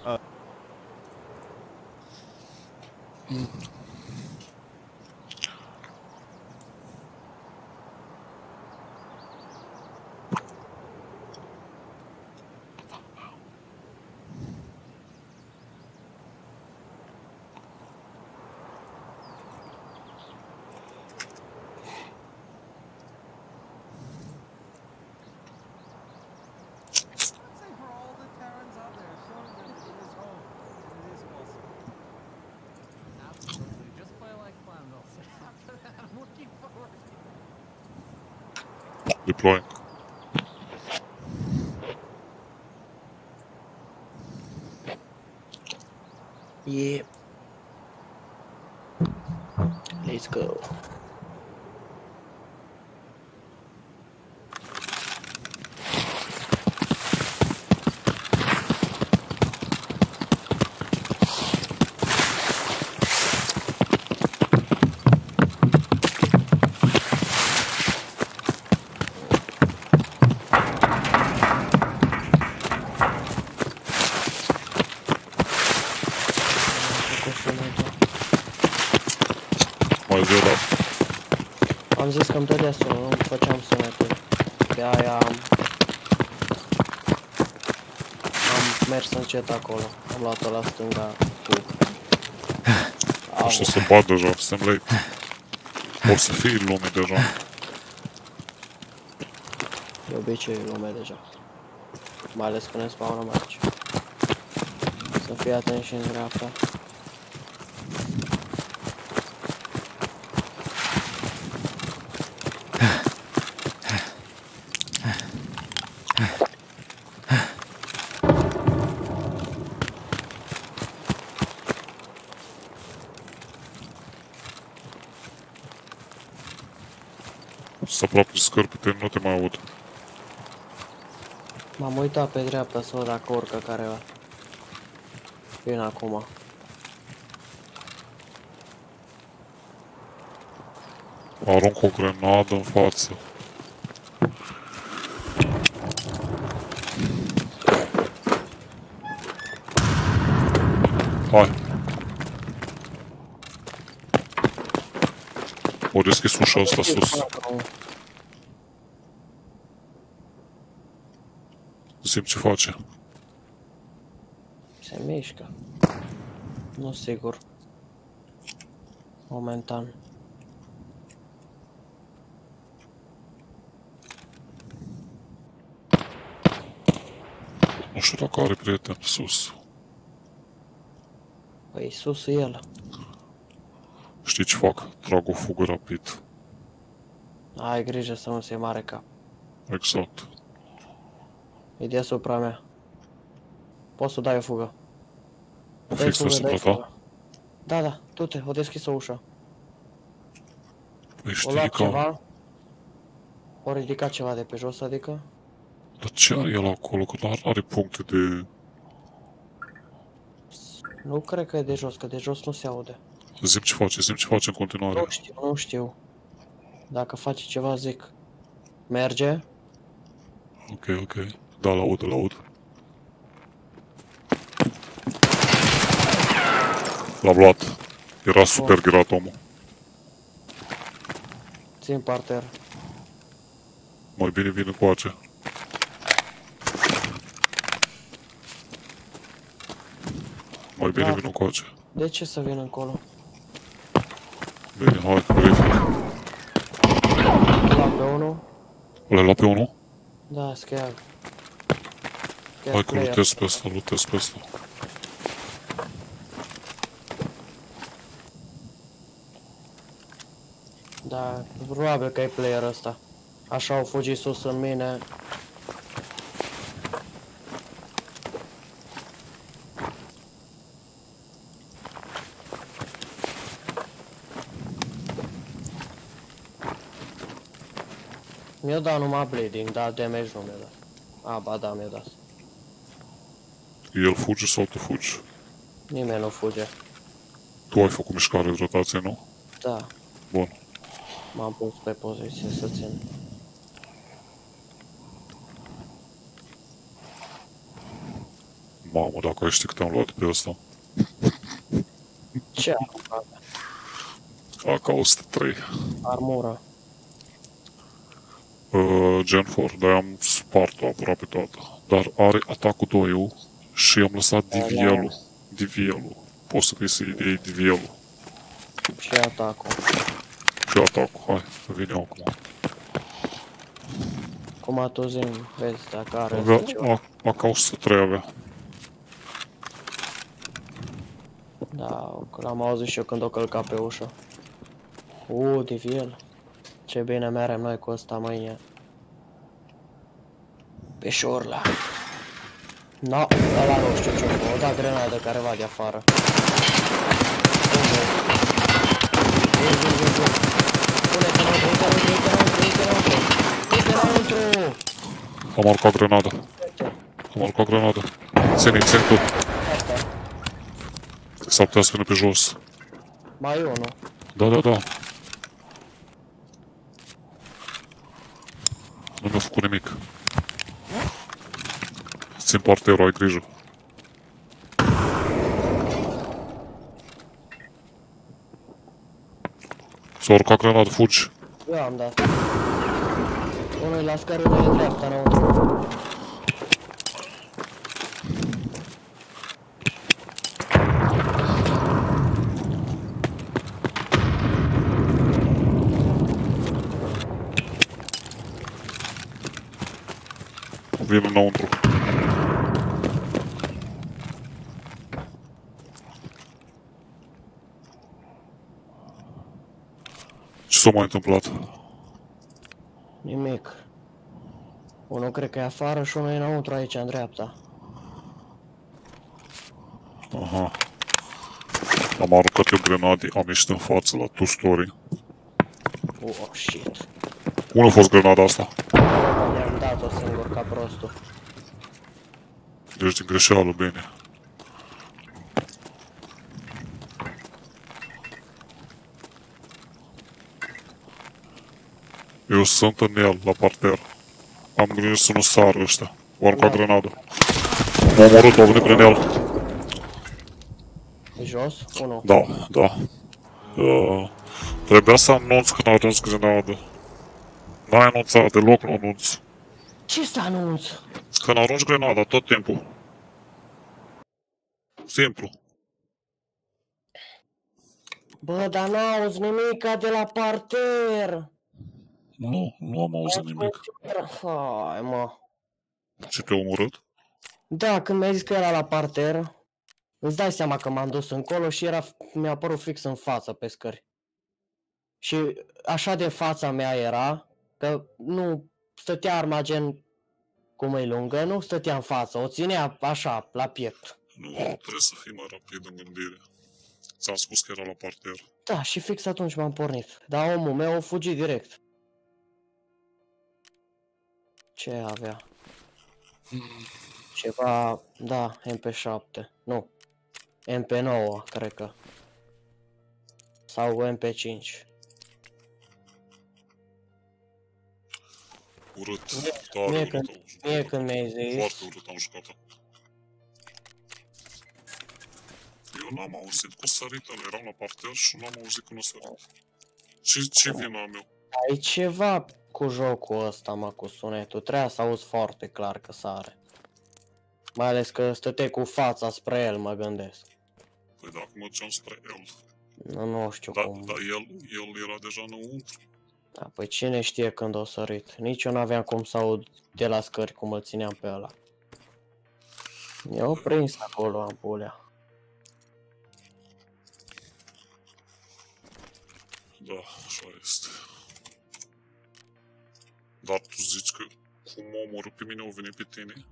Deploying. Yeah. Let's go. Mai zi odată. Am zis că îmi dădea sună, nu făceam sunetul. De aia am mers încet acolo. Am luat-o la stânga cu... Așa se bat deja, suntem late. Or să fie lume deja. De obicei e lume deja. Mai ales când ne spawnăm aici. Să fii atent și în dreapta. Să aproape de scărpite, nu te mai aud. M-am uitat pe dreapta să văd dacă urcă careva. Vin acum. Arunc o grenadă în față. Hai. O deschis ușa asta sus. Simt ce face. Se mișcă. Nu sigur. Momentan. Nu știu dacă are prieten sus. Păi sus e el. Știi ce fac? Trag o fugă rapid. Ai grijă să nu se mare cap. Exact. E deasupra mea. Poți să dai o fugă. Fix deasupra ta? Da, da, du-te, o deschis o ușă. Păi O știi luat că... ceva. O ridicat ceva de pe jos, adică? Dar ce are el acolo? Că nu are puncte de... Nu cred că e de jos, că de jos nu se aude. Zim ce face în continuare. Nu știu, nu știu. Dacă face ceva, zic. Merge? Ok, ok. Da, l-aud. L-am luat. Era super ghirat omul. Țin parter. Mai bine vin încoace. Mai bine vin încoace. De ce să vin încolo? Bine, hai, rifle. La pe unul? L-ai luat pe unul? Da, schiar. Hai că lutez pe ăsta, Da, probabil că e player ăsta. Așa au fugit sus în mine. Mi-a dat numai bleeding, dar damage nu mi-a dat. A, ba da, mi-a dat. El fuge sau tu fugi? Nimeni nu fuge. Tu ai făcut mișcare de rotație, nu? Da. Bun. M-am pus pe poziție să țin. Mamă, dacă ai ști că te-am luat pe ăsta. Ce AK-103. Armura. Gen 4, dar am spart-o aproape toată. Dar are atacul 2 și am lăsat DVL-ul. Poți să crezi să iei DVL-ul. Și atacul. Și atacul, hai, vine acum. Cum tu zi-mi, vezi dacă are avea, ceva. AK-103 avea. Da, l-am auzit și eu când o călca pe ușă. DVL. Ce bine merem noi cu ăsta mâine. Pe șorla. No, ăla nu știu ce o da grenadă careva de afară. Am aruncat grenadă. Ține tu. S-ar putea să vină pe jos. Mai e unul. Da. Nu mi-a făcut nimic. Țin parterul, ai grijă. S-a urcat grenadă, fugi. Eu am dat. Unul e la scară de dreapta înăuntru. Vin înăuntru. Ce s-a mai întâmplat? Nimic. Unul cred că e afară și unul e înăuntru aici, în dreapta. Aha. Am aruncat eu grenade, am ieșit în față la two story. Oh, shit. Unde a fost grenada asta? Mi-am dat-o singur ca prostul. Deci din greșeală, bine. Eu sunt în el, la parter. Am grijă să nu sară ăștia. O aruncat grenadă. M-a omorât, a venit prin el. Jos? Unu. Da, da. Trebuia să anunț când arunci grenadă. N-ai anunțat, deloc nu anunț. Ce să anunț? Când arunci grenada, tot timpul. Simplu. Bă, dar n-auzi nimica de la parter. Nu am auzit nimic. Hai, mă. Ce te-a omorât? Da, când mi-ai zis că era la parter, îți dai seama că m-am dus încolo și mi-a apărut fix în față pe scări. Și așa de fața mea era, că nu stătea Armagen cu mâini lungă, nu stătea în față, o ținea așa, la piept. Nu, trebuie să fii mai rapid în gândire. Ți-am spus că era la parter. Da, și fix atunci m-am pornit, dar omul meu a fugit direct. Ce avea? Ceva, da, MP7, nu, MP9, cred că. Sau MP5. Urât, tare urât. Mie când mi-ai zis... Foarte urât am jucat-o. Eu n-am auzit cu săritele, eram la parter și n-am auzit cu sărit. Ce vina meu? Ai ceva cu jocul ăsta, mă, cu sunetul. Trebuia să auzi foarte clar că sare. Mai ales că stăteai cu fața spre el, mă gândesc. Păi dacă mergeam spre el. Nu știu cum. Dar el era deja înăuntru. Da, păi cine știe când o sărit. Nici eu n-aveam cum să aud de la scări cum îl țineam pe ăla. Mi-au prins acolo ampulea. Da, așa este. Dar tu zici că cum m-a omorât pe mine, au venit pe tine?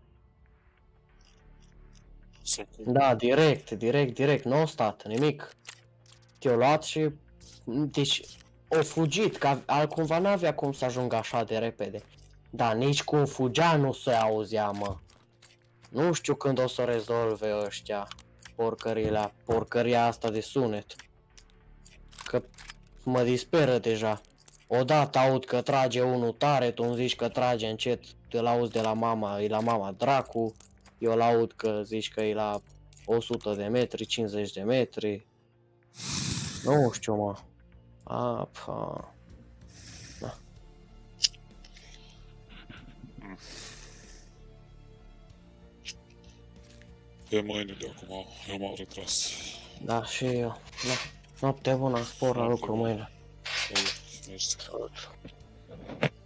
Sau cum? Da, direct, nu a stat, nimic. Te-o luat și... Deci, o fugit, că altcumva n-avea cum să ajungă așa de repede. Dar nici cum fugea nu se auzea, mă. Nu știu când o să rezolve ăștia porcăria asta de sunet. Că mă disperă deja. Odată aud că trage unul tare, tu îmi zici că trage încet, îl auzi de la mama, e la mama dracu. Eu îl aud că zici că e la 100 de metri, 50 de metri. Nu știu, mă. Apa. Da. Pe mâine de acum, eu m-am retras. Da, și eu. Da. Noapte bună, spor la lucru mâine. Salut. Salut.